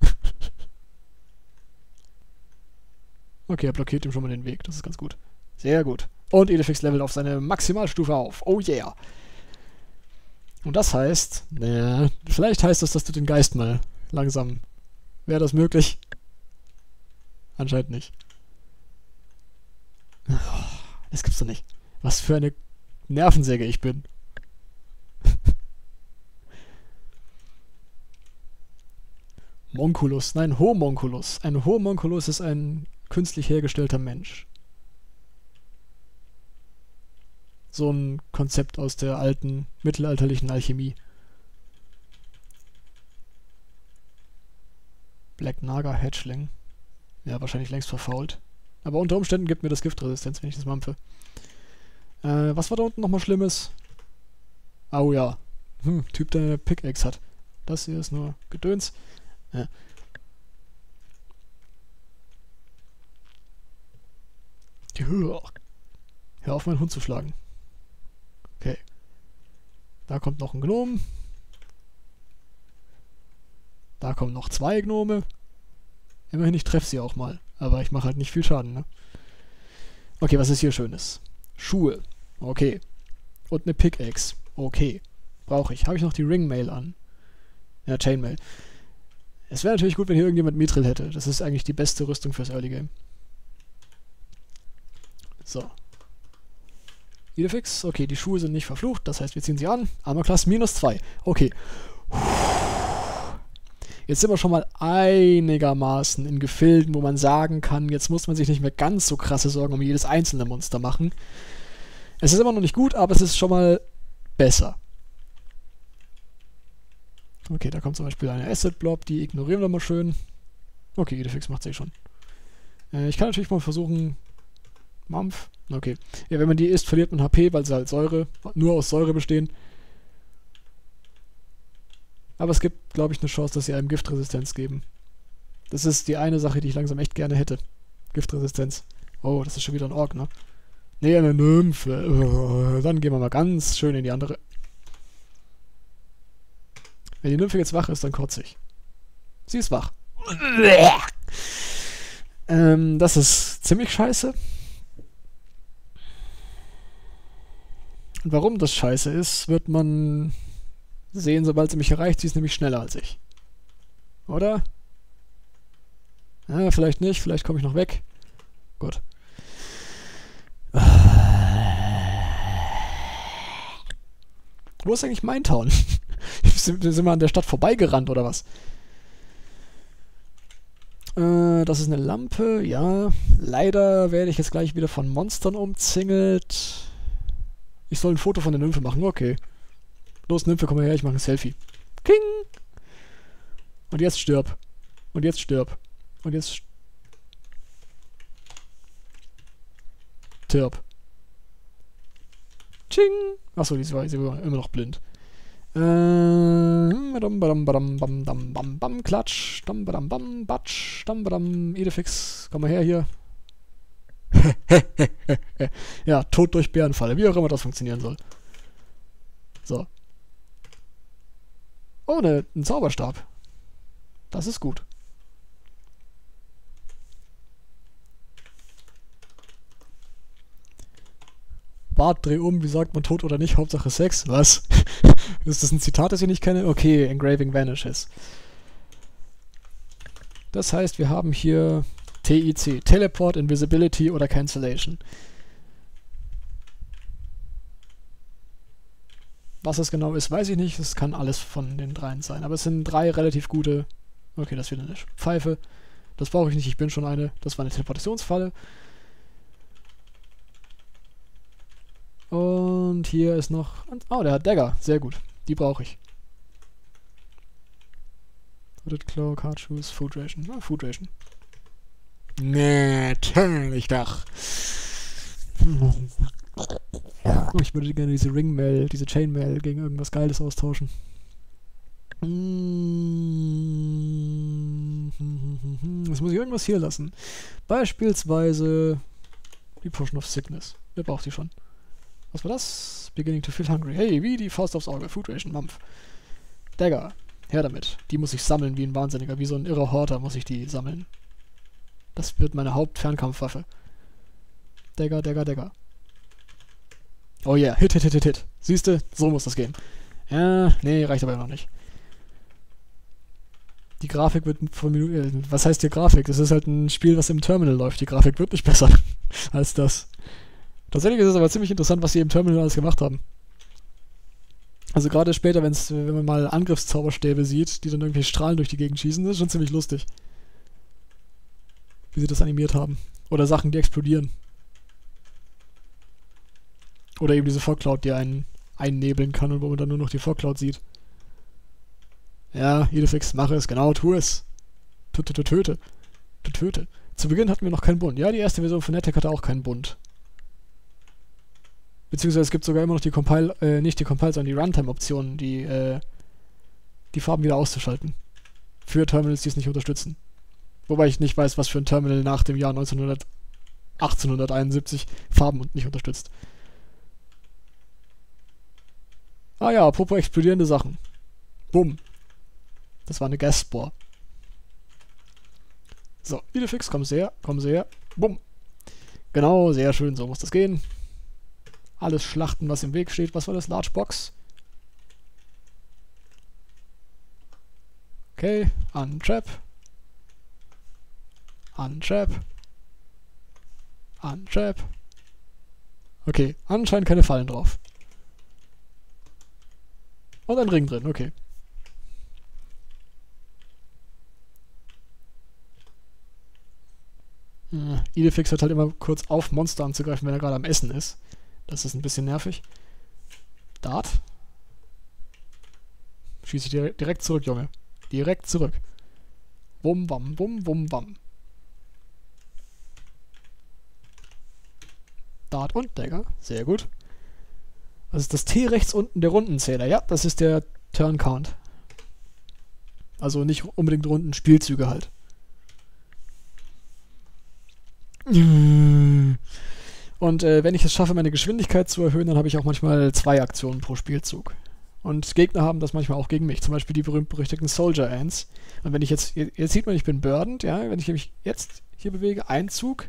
Okay, er blockiert ihm schon mal den Weg. Das ist ganz gut. Sehr gut. Und Idefix levelt auf seine Maximalstufe auf. Oh yeah. Und das heißt, naja, vielleicht heißt das, dass du den Geist mal langsam... Wäre das möglich? Anscheinend nicht. Das gibt's doch nicht. Was für eine Nervensäge ich bin. Monculus. Nein, Homunculus. Ein Homunculus ist ein künstlich hergestellter Mensch. So ein Konzept aus der alten, mittelalterlichen Alchemie. Black Naga Hatchling. Ja, wahrscheinlich längst verfault. Aber unter Umständen gibt mir das Giftresistenz, wenn ich das mampfe. Was war da unten nochmal Schlimmes? Oh ja. Typ, der eine Pickaxe hat. Das hier ist nur Gedöns. Ja. Hör auf, meinen Hund zu schlagen. Okay. Da kommt noch ein Gnom. Da kommen noch 2 Gnome. Immerhin, ich treffe sie auch mal. Aber ich mache halt nicht viel Schaden, ne? Okay, was ist hier Schönes? Schuhe. Okay. Und eine Pickaxe. Okay. Brauche ich. Habe ich noch die Ringmail an? Ja, Chainmail. Es wäre natürlich gut, wenn hier irgendjemand Mithril hätte. Das ist eigentlich die beste Rüstung fürs Early Game. So. Idefix. Okay, die Schuhe sind nicht verflucht. Das heißt, wir ziehen sie an. Armor Class -2. Okay. Jetzt sind wir schon mal einigermaßen in Gefilden, wo man sagen kann, jetzt muss man sich nicht mehr ganz so krasse Sorgen um jedes einzelne Monster machen. Es ist immer noch nicht gut, aber es ist schon mal besser. Okay, da kommt zum Beispiel eine Acid Blob, die ignorieren wir mal schön. Okay, Idefix macht sie schon. Ich kann natürlich mal versuchen... Mampf? Okay. Ja, wenn man die isst, verliert man HP, weil sie halt nur aus Säure bestehen. Aber es gibt, glaube ich, eine Chance, dass sie einem Giftresistenz geben. Das ist die eine Sache, die ich langsam echt gerne hätte. Giftresistenz. Oh, das ist schon wieder ein Ork, ne? Nee, eine Nymphe. Dann gehen wir mal ganz schön in die andere. Wenn die Nymphe jetzt wach ist, dann kotze ich. Sie ist wach. Das ist ziemlich scheiße. Und warum das scheiße ist, wird man sehen, sobald sie mich erreicht. Sie ist nämlich schneller als ich. Oder? Ja, vielleicht nicht. Vielleicht komme ich noch weg. Gut. Wo ist eigentlich mein Town? Sind wir an der Stadt vorbeigerannt, oder was? Das ist eine Lampe. Ja. Leider werde ich jetzt gleich wieder von Monstern umzingelt. Ich soll ein Foto von der Nymphe machen. Okay. Los, Nymphe, komm mal her, ich mache ein Selfie. King! Und jetzt stirb. Und jetzt stirb. Und jetzt stirb. Ching! Achso, sie war immer noch blind. Klatsch. Batsch. Idefix, komm mal her hier. Ja, Tod durch Bärenfalle. Wie auch immer das funktionieren soll. So. Oh, ein Zauberstab. Das ist gut. Bart, dreh um, wie sagt man tot oder nicht, Hauptsache Sex. Was? Ist das ein Zitat, das ich nicht kenne? Okay, Engraving Vanishes. Das heißt, wir haben hier TIC, Teleport, Invisibility oder Cancellation. Was es genau ist, weiß ich nicht. Es kann alles von den dreien sein. Aber es sind 3 relativ gute... Okay, das ist wieder eine Pfeife. Das brauche ich nicht, ich bin schon eine. Das war eine Teleportationsfalle. Und hier ist noch... Oh, der hat Dagger. Sehr gut. Die brauche ich. Hooded Claw, Card Shoes, Food Ration. Ah, Food Ration. Natürlich doch. Oh, ich würde gerne diese Ringmail, diese Chainmail gegen irgendwas Geiles austauschen. Jetzt muss ich irgendwas hier lassen. Beispielsweise die Potion of Sickness. Wer braucht die schon? Was war das? Beginning to feel hungry. Hey, wie die Faust aufs Auge. Food Ration, Mampf. Dagger. Her damit. Die muss ich sammeln wie ein Wahnsinniger. Wie so ein irrer Horter muss ich die sammeln. Das wird meine Hauptfernkampfwaffe. Dagger, Dagger, Dagger. Oh yeah, Hit, Hit, Hit, Hit, Hit. Siehste, so muss das gehen. Ja, nee, reicht aber noch nicht. Die Grafik wird von Minuten... was heißt hier Grafik? Das ist halt ein Spiel, was im Terminal läuft. Die Grafik wird nicht besser als das. Tatsächlich ist es aber ziemlich interessant, was sie im Terminal alles gemacht haben. Also gerade später, wenn man mal Angriffszauberstäbe sieht, die dann irgendwie Strahlen durch die Gegend schießen, das ist schon ziemlich lustig. Wie sie das animiert haben. Oder Sachen, die explodieren. Oder eben diese Fog-Cloud, die einen einnebeln kann und wo man dann nur noch die Fog-Cloud sieht. Ja, Idefix, mache es, genau, tu es. Töte. Zu Beginn hatten wir noch keinen Bund. Ja, die erste Version von NetHack hatte auch keinen Bund. Beziehungsweise es gibt sogar immer noch die nicht die Compile, sondern die Runtime-Optionen, die Farben wieder auszuschalten. Für Terminals, die es nicht unterstützen. Wobei ich nicht weiß, was für ein Terminal nach dem Jahr 1871 Farben nicht unterstützt. Ah ja, apropos explodierende Sachen. Bumm. Das war eine Gasspore. So, Idefix, komm her. Bumm. Genau, sehr schön, so muss das gehen. Alles schlachten, was im Weg steht. Was war das? Large Box. Okay, Untrap. Okay, anscheinend keine Fallen drauf. Und ein Ring drin, okay. Idefix hört halt immer kurz auf, Monster anzugreifen, wenn er gerade am Essen ist. Das ist ein bisschen nervig. Dart. Schieße ich direkt zurück, Junge. Direkt zurück. Bum, bam, bum, bum, bam. Dart und Dagger. Sehr gut. Das ist das T rechts unten, der Rundenzähler. Ja, das ist der Turn Count. Also nicht unbedingt Runden, Spielzüge halt. Und wenn ich es schaffe, meine Geschwindigkeit zu erhöhen, dann habe ich auch manchmal 2 Aktionen pro Spielzug. Und Gegner haben das manchmal auch gegen mich. Zum Beispiel die berühmt-berüchtigten Soldier Ants. Und wenn ich jetzt sieht man, ich bin burdened, ja, wenn ich mich jetzt hier bewege, ein Zug,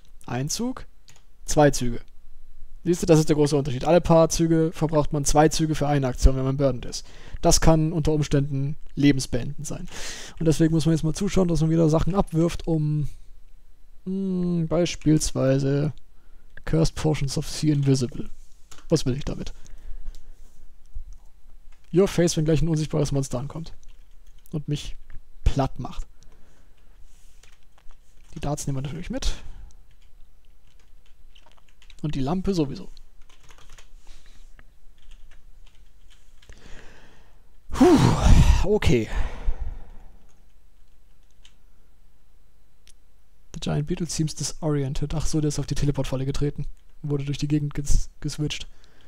2 Züge. Siehst du, das ist der große Unterschied. Alle paar Züge verbraucht man 2 Züge für eine Aktion, wenn man burdened ist. Das kann unter Umständen lebensbeendend sein. Und deswegen muss man jetzt mal zuschauen, dass man wieder Sachen abwirft, um beispielsweise Cursed Portions of Sea Invisible. Was will ich damit? Your face, wenn gleich ein unsichtbares Monster ankommt. Und mich platt macht. Die Darts nehmen wir natürlich mit. Und die Lampe sowieso. Okay. The Giant Beetle seems disoriented. Ach so, der ist auf die Teleportfalle getreten. Wurde durch die Gegend geswitcht.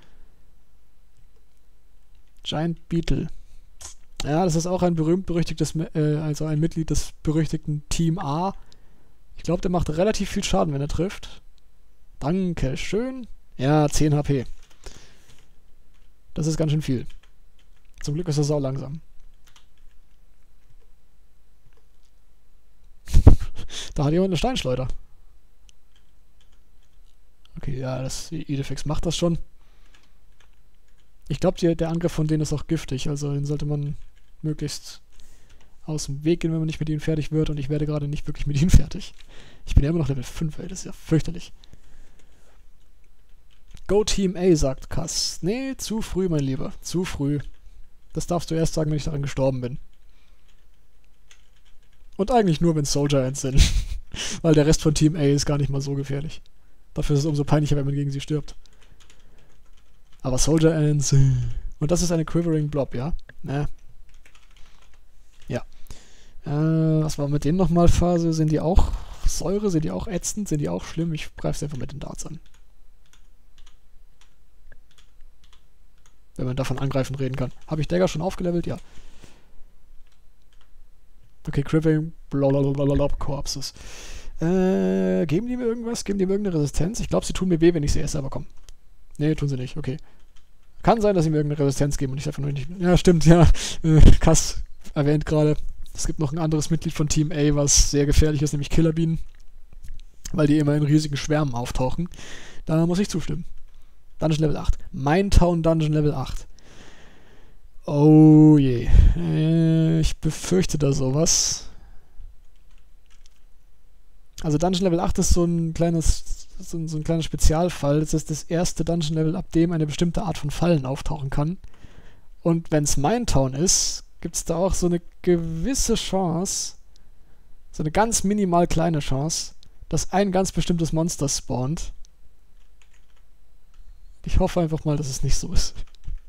Giant Beetle. Ja, das ist auch ein berühmt-berüchtigtes, also ein Mitglied des berüchtigten Team A. Ich glaube, der macht relativ viel Schaden, wenn er trifft. Danke, schön. Ja, 10 HP. Das ist ganz schön viel. Zum Glück ist er sau langsam. Da hat jemand eine Steinschleuder. Okay, ja, das Idefix macht das schon. Ich glaube, der Angriff von denen ist auch giftig, also den sollte man möglichst aus dem Weg gehen, wenn man nicht mit ihnen fertig wird, und ich werde gerade nicht wirklich mit ihnen fertig. Ich bin ja immer noch Level 5, ey, das ist ja fürchterlich. Go Team A, sagt Kass. Nee, zu früh, mein Lieber, zu früh. Das darfst du erst sagen, wenn ich daran gestorben bin. Und eigentlich nur, wenn Soldier Ants sind. Weil der Rest von Team A ist gar nicht mal so gefährlich. Dafür ist es umso peinlicher, wenn man gegen sie stirbt. Aber Soldier Ants... Und das ist eine Quivering Blob, ja? Ja. Was war mit denen nochmal Phase? Sind die auch Säure? Sind die auch ätzend? Sind die auch schlimm? Ich greife einfach mit den Darts an. Wenn man davon angreifen reden kann. Habe ich Dagger schon aufgelevelt? Ja. Okay, Quivering Blob Corpses. Geben die mir irgendwas? Geben die mir irgendeine Resistenz? Ich glaube, sie tun mir weh, wenn ich sie esse, aber komm. Nee, tun sie nicht. Okay. Kann sein, dass sie mir irgendeine Resistenz geben und ich einfach nur nicht... Ja, stimmt, ja. Kass erwähnt gerade. Es gibt noch ein anderes Mitglied von Team A, was sehr gefährlich ist, nämlich Killerbienen. Weil die immer in riesigen Schwärmen auftauchen. Da muss ich zustimmen. Dungeon Level 8. Minetown Dungeon Level 8. Oh je. Ich befürchte da sowas. Also Dungeon Level 8 ist so ein kleiner Spezialfall. Das ist das erste Dungeon Level, ab dem eine bestimmte Art von Fallen auftauchen kann. Und wenn es Minetown ist, gibt es da auch so eine gewisse Chance, so eine ganz minimal kleine Chance, dass ein ganz bestimmtes Monster spawnt. Ich hoffe einfach mal, dass es nicht so ist.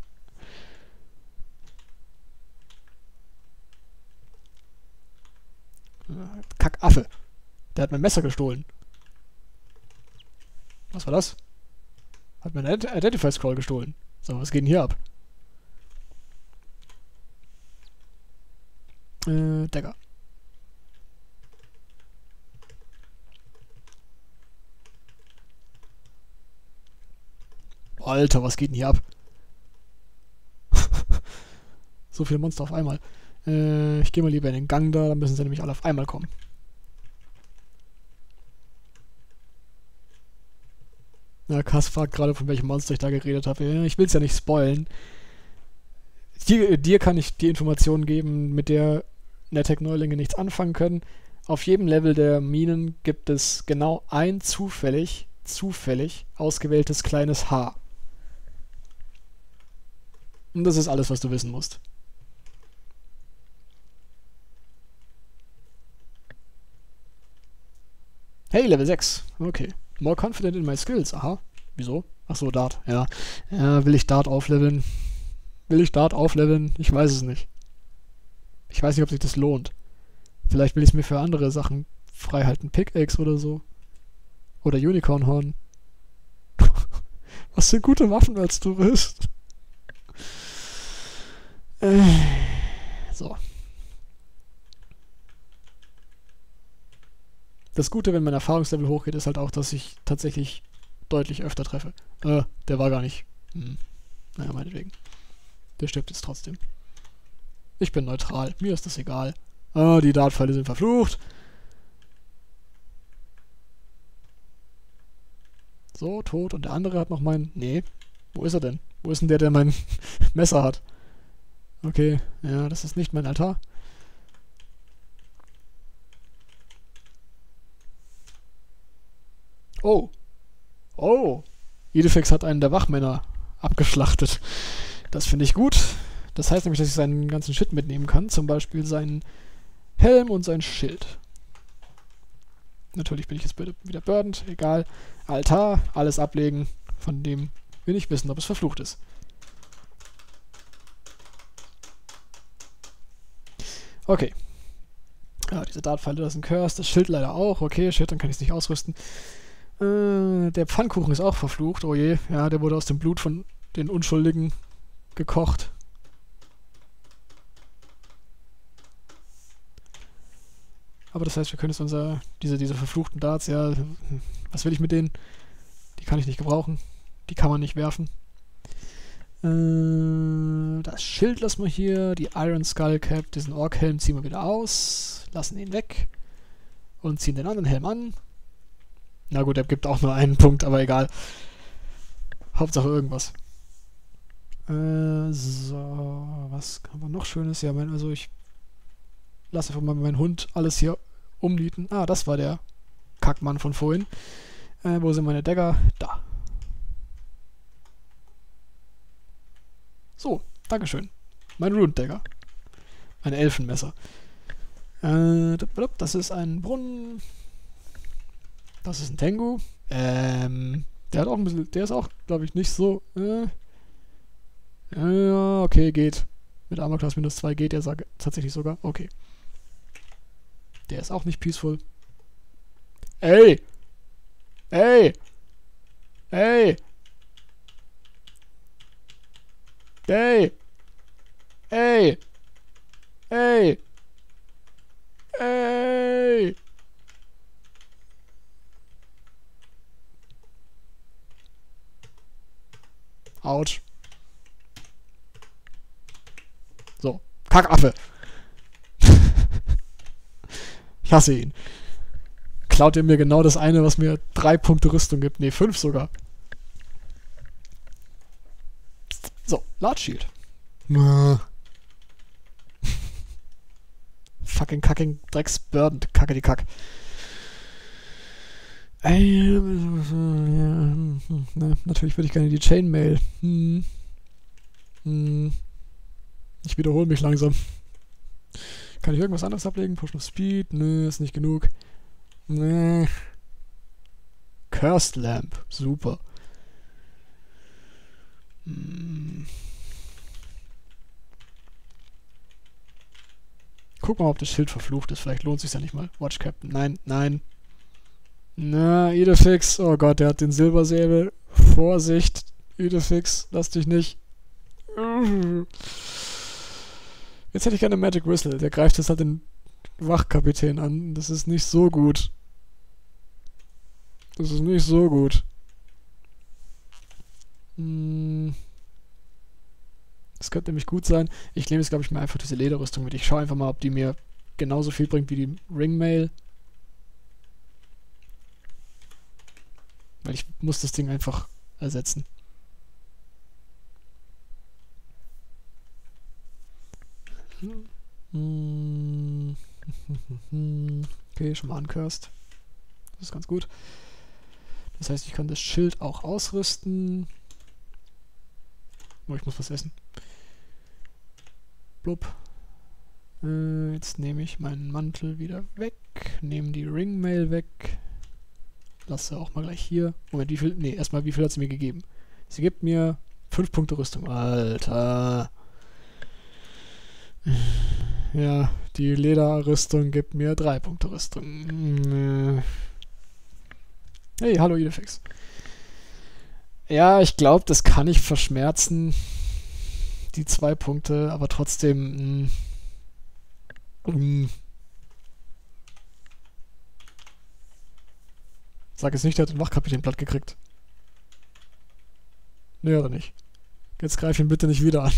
Kackaffe. Der hat mein Messer gestohlen. Was war das? Hat mein Identify Scroll gestohlen. So, was geht denn hier ab? Dagger. Alter, was geht denn hier ab? So viele Monster auf einmal. Ich gehe mal lieber in den Gang da, dann müssen sie nämlich alle auf einmal kommen. Ja, Kass fragt gerade, von welchem Monster ich da geredet habe. Ich will es ja nicht spoilen. Dir kann ich die Informationen geben, mit der Netec-Neulinge nichts anfangen können. Auf jedem Level der Minen gibt es genau ein zufällig ausgewähltes kleines Haar. Und das ist alles, was du wissen musst. Hey, Level 6. Okay. More confident in my skills. Aha. Wieso? Achso, Dart. Ja. Will ich Dart aufleveln? Ich weiß es nicht. Ich weiß nicht, ob sich das lohnt. Vielleicht will ich es mir für andere Sachen freihalten. Pickaxe oder so. Oder Unicorn Horn. Was sind gute Waffen als Tourist? So. Das Gute, wenn mein Erfahrungslevel hochgeht, ist halt auch, dass ich tatsächlich deutlich öfter treffe. Der war gar nicht. Naja, meinetwegen. Der stirbt jetzt trotzdem. Ich bin neutral. Mir ist das egal. Die Dartpfeile sind verflucht. So, tot. Und der andere hat noch mein... Nee. Wo ist er denn? Wo ist denn der mein Messer hat? Okay. Ja, das ist nicht mein Altar. Oh. Oh. Idefix hat einen der Wachmänner abgeschlachtet. Das finde ich gut. Das heißt nämlich, dass ich seinen ganzen Shit mitnehmen kann. Zum Beispiel seinen Helm und sein Schild. Natürlich bin ich jetzt wieder burdened. Egal. Altar. Alles ablegen. Von dem will ich wissen, ob es verflucht ist. Okay. Ja, diese Dartpfeile, das sind Curse. Das Schild leider auch. Okay, shit, dann kann ich es nicht ausrüsten. Der Pfannkuchen ist auch verflucht. Oh je. Ja, der wurde aus dem Blut von den Unschuldigen gekocht. Aber das heißt, wir können jetzt diese verfluchten Darts, ja, was will ich mit denen? Die kann ich nicht gebrauchen. Die kann man nicht werfen. Das Schild lassen wir hier. Die Iron Skull Cap, diesen Ork-Helm ziehen wir wieder aus. Lassen ihn weg. Und ziehen den anderen Helm an. Na gut, er gibt auch nur einen Punkt, aber egal. Hauptsache irgendwas. So, was haben wir noch Schönes? Ja, also ich lasse einfach mal meinen Hund alles hier umnieten. Ah, das war der Kackmann von vorhin. Wo sind meine Dagger? Da. So, Dankeschön. Mein Rune Dagger. Mein Elfenmesser. Das ist ein Brunnen. Das ist ein Tengu. Der hat auch ein bisschen. Der ist auch, glaube ich, nicht so. Ja, okay, geht. Mit Armor Class -2 geht der tatsächlich sogar. Okay. Der ist auch nicht peaceful. Ey! Ey! Ey! Ey! Ey! Ey! Ey! Autsch. So. Kackaffe. Ich hasse ihn. Klaut er mir genau das eine, was mir 3 Punkte Rüstung gibt. Ne, 5 sogar. So, Large Shield. Fucking kacking Drecksburden. Kacke die Kack. Natürlich würde ich gerne die Chainmail. Ich wiederhole mich langsam. Kann ich irgendwas anderes ablegen? Push of Speed? Nö, ist nicht genug. Nee. Cursed Lamp. Super. Guck mal, ob das Schild verflucht ist. Vielleicht lohnt es sich ja nicht mal. Watch Captain. Nein, nein. Na, Idefix. Oh Gott, der hat den Silbersäbel. Vorsicht. Idefix, lass dich nicht. Jetzt hätte ich gerne Magic Whistle. Der greift jetzt halt den Wachkapitän an. Das ist nicht so gut. Das ist nicht so gut. Das könnte nämlich gut sein. Ich nehme jetzt, glaube ich, mal einfach diese Lederrüstung mit. Ich schaue einfach mal, ob die mir genauso viel bringt wie die Ringmail. Weil ich muss das Ding einfach ersetzen. Okay, schon mal ancursed. Das ist ganz gut. Das heißt, ich kann das Schild auch ausrüsten. Oh, ich muss was essen. Blub. Jetzt nehme ich meinen Mantel wieder weg. Nehme die Ringmail weg. Lasse auch mal gleich hier. Moment, wie viel? Ne, erstmal, wie viel hat sie mir gegeben? Sie gibt mir 5 Punkte Rüstung. Alter. Ja, die Lederrüstung gibt mir 3 Punkte Rüstung. Hey, hallo Idefix. Ja, ich glaube, das kann ich verschmerzen. Die 2 Punkte, aber trotzdem. Sag jetzt nicht, der hat den Wachkapitän platt gekriegt. Nee, oder nicht? Jetzt greif ihn bitte nicht wieder an.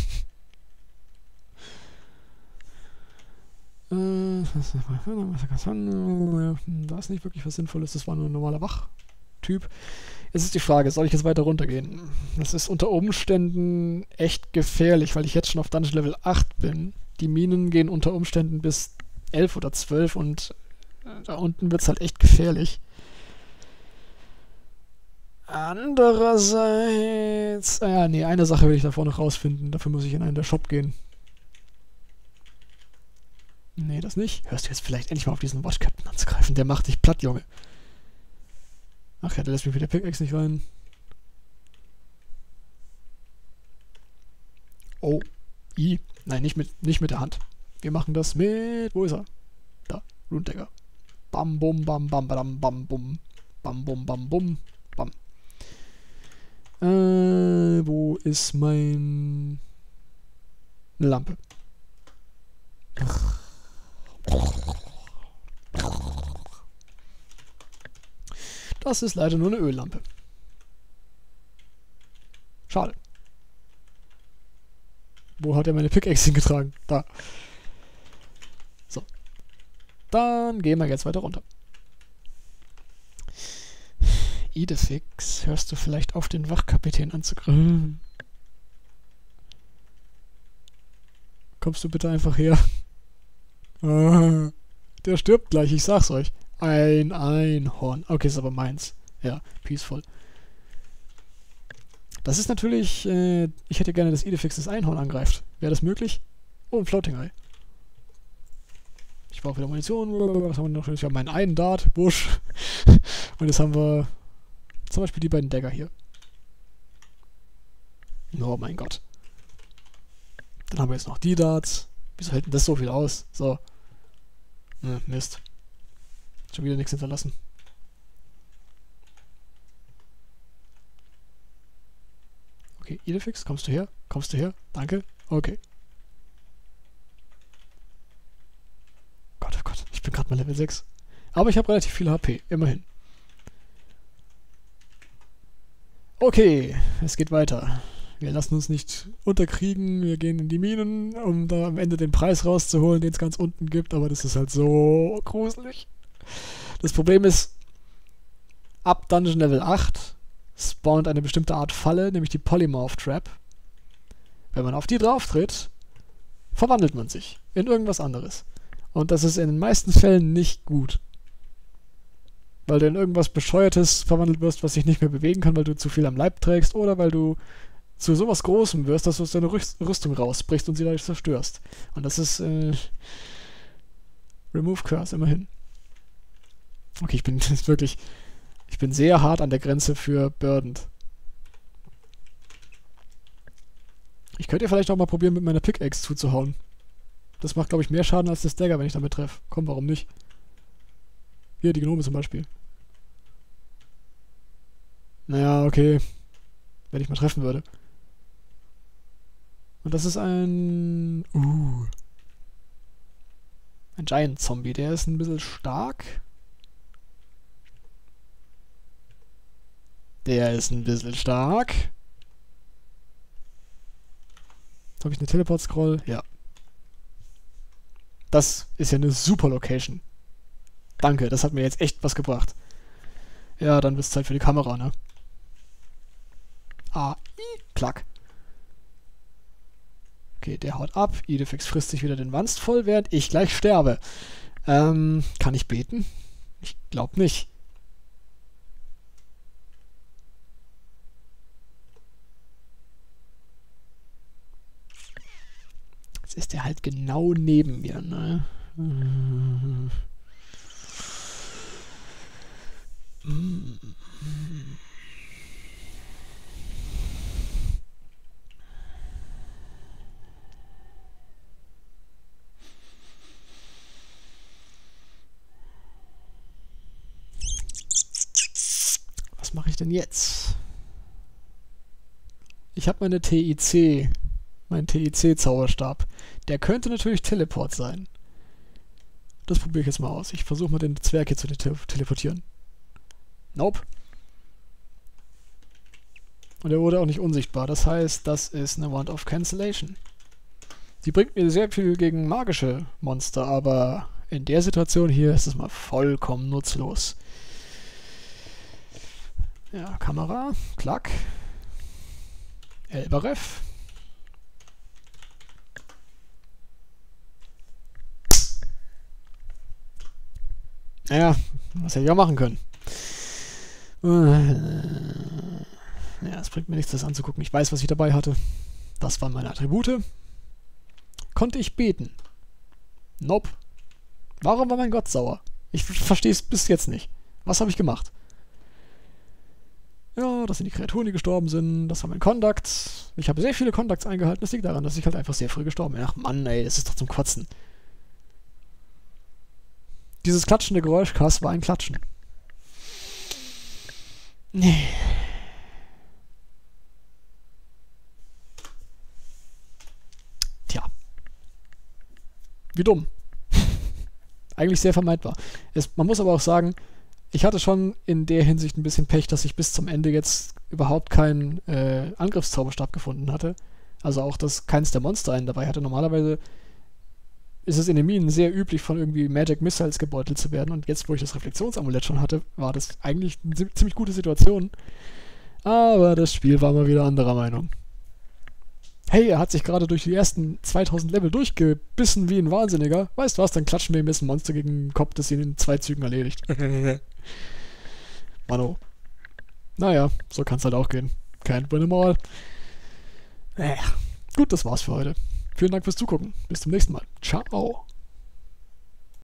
Da ist nicht wirklich was Sinnvolles, das war nur ein normaler Wachtyp. Jetzt ist die Frage, soll ich jetzt weiter runtergehen? Das ist unter Umständen echt gefährlich, weil ich jetzt schon auf Dungeon Level 8 bin. Die Minen gehen unter Umständen bis 11 oder 12 und da unten wird es halt echt gefährlich. Andererseits... nee, eine Sache will ich davor noch rausfinden. Dafür muss ich in einen der Shop gehen. Nee, das nicht. Hörst du jetzt vielleicht endlich mal auf diesen Watch Captain anzugreifen? Der macht dich platt, Junge. Ach ja, der lässt mich mit der Pickaxe nicht rein. Oh. Nein, nicht mit der Hand. Wir machen das mit... Wo ist er? Da. Rune Dagger. Bam, bum, bam, bam, bam, bam, bum. Bam, bum, bam, bum, bam. Wo ist mein... Eine Lampe. Das ist leider nur eine Öllampe. Schade. Wo hat er meine Pickaxe hingetragen? Da. So. Dann gehen wir jetzt weiter runter. Idefix, hörst du vielleicht auf, den Wachkapitän anzugreifen? Kommst du bitte einfach her? Ah, der stirbt gleich, ich sag's euch. Ein Einhorn. Okay, ist aber meins. Ja, peaceful. Das ist natürlich... ich hätte gerne, dass Idefix das Einhorn angreift. Wäre das möglich? Oh, ein Floating Eye. Ich brauche wieder Munition. Was haben wir noch? Wir haben meinen einen Dart, Busch. Und jetzt haben wir zum Beispiel die beiden Dagger hier. Oh mein Gott. Dann haben wir jetzt noch die Darts. Wieso hält denn das so viel aus? So. Ne, Mist. Schon wieder nichts hinterlassen. Okay, Idefix, kommst du her? Kommst du her? Danke. Okay. Gott, oh Gott, ich bin gerade mal Level 6. Aber ich habe relativ viel HP, immerhin. Okay, es geht weiter. Wir lassen uns nicht unterkriegen, wir gehen in die Minen, um da am Ende den Preis rauszuholen, den es ganz unten gibt, aber das ist halt so gruselig. Das Problem ist, ab Dungeon Level 8 spawnt eine bestimmte Art Falle, nämlich die Polymorph Trap. Wenn man auf die drauf tritt, verwandelt man sich in irgendwas anderes. Und das ist in den meisten Fällen nicht gut. Weil du in irgendwas Bescheuertes verwandelt wirst, was sich nicht mehr bewegen kann, weil du zu viel am Leib trägst, oder weil du zu sowas Großem wirst, dass du aus deiner Rüstung rausbrichst und sie dadurch zerstörst. Und das ist Remove Curse, immerhin. Okay, ich bin jetzt wirklich... Ich bin sehr hart an der Grenze für burdened. Ich könnte ja vielleicht auch mal probieren, mit meiner Pickaxe zuzuhauen. Das macht, glaube ich, mehr Schaden als das Dagger, wenn ich damit treffe. Komm, warum nicht? Hier, die Gnome zum Beispiel. Naja, okay. Wenn ich mal treffen würde. Und das ist ein... ein Giant Zombie. Der ist ein bisschen stark. Der ist ein bisschen stark. Habe ich eine Teleport-Scroll? Ja. Das ist ja eine super Location. Danke, das hat mir jetzt echt was gebracht. Ja, dann wird es Zeit für die Kamera, ne? Klack. Okay, der haut ab. Idefix frisst sich wieder den Wanst voll, während ich gleich sterbe. Kann ich beten? Ich glaube nicht. Jetzt ist er halt genau neben mir, ne? Was mache ich denn jetzt? Ich habe meine TIC, meinen TIC-Zauberstab. Der könnte natürlich Teleport sein. Das probiere ich jetzt mal aus. Ich versuche mal den Zwerg hier zu teleportieren. Nope. Und er wurde auch nicht unsichtbar. Das heißt, das ist eine Wand of Cancellation. Die bringt mir sehr viel gegen magische Monster, aber in der Situation hier ist es mal vollkommen nutzlos. Ja, Kamera, klack. Elberef. Naja, was hätte ich auch machen können. Ja, es bringt mir nichts, das anzugucken. Ich weiß, was ich dabei hatte. Das waren meine Attribute. Konnte ich beten? Nope. Warum war mein Gott sauer? Ich verstehe es bis jetzt nicht. Was habe ich gemacht? Ja, das sind die Kreaturen, die gestorben sind. Das war mein Kontakt. Ich habe sehr viele Kontakts eingehalten. Das liegt daran, dass ich halt einfach sehr früh gestorben bin. Ach Mann, ey, das ist doch zum Kotzen. Dieses klatschende Geräusch, Kass, war ein Klatschen. Nee. Tja. Wie dumm. Eigentlich sehr vermeidbar. Man muss aber auch sagen, ich hatte schon in der Hinsicht ein bisschen Pech, dass ich bis zum Ende jetzt überhaupt keinen Angriffszauberstab gefunden hatte. Also auch, dass keins der Monster einen dabei hatte. Normalerweise ist es in den Minen sehr üblich, von irgendwie Magic Missiles gebeutelt zu werden. Und jetzt, wo ich das Reflexionsamulett schon hatte, war das eigentlich eine ziemlich gute Situation. Aber das Spiel war mal wieder anderer Meinung. Hey, er hat sich gerade durch die ersten 2000 Level durchgebissen wie ein Wahnsinniger. Weißt du was, dann klatschen wir ihm jetzt ein Monster gegen den Kopf, das ihn in 2 Zügen erledigt. Mano. Naja, so kann's halt auch gehen. Can't win 'em all. Gut, das war's für heute. Vielen Dank fürs Zugucken. Bis zum nächsten Mal. Ciao.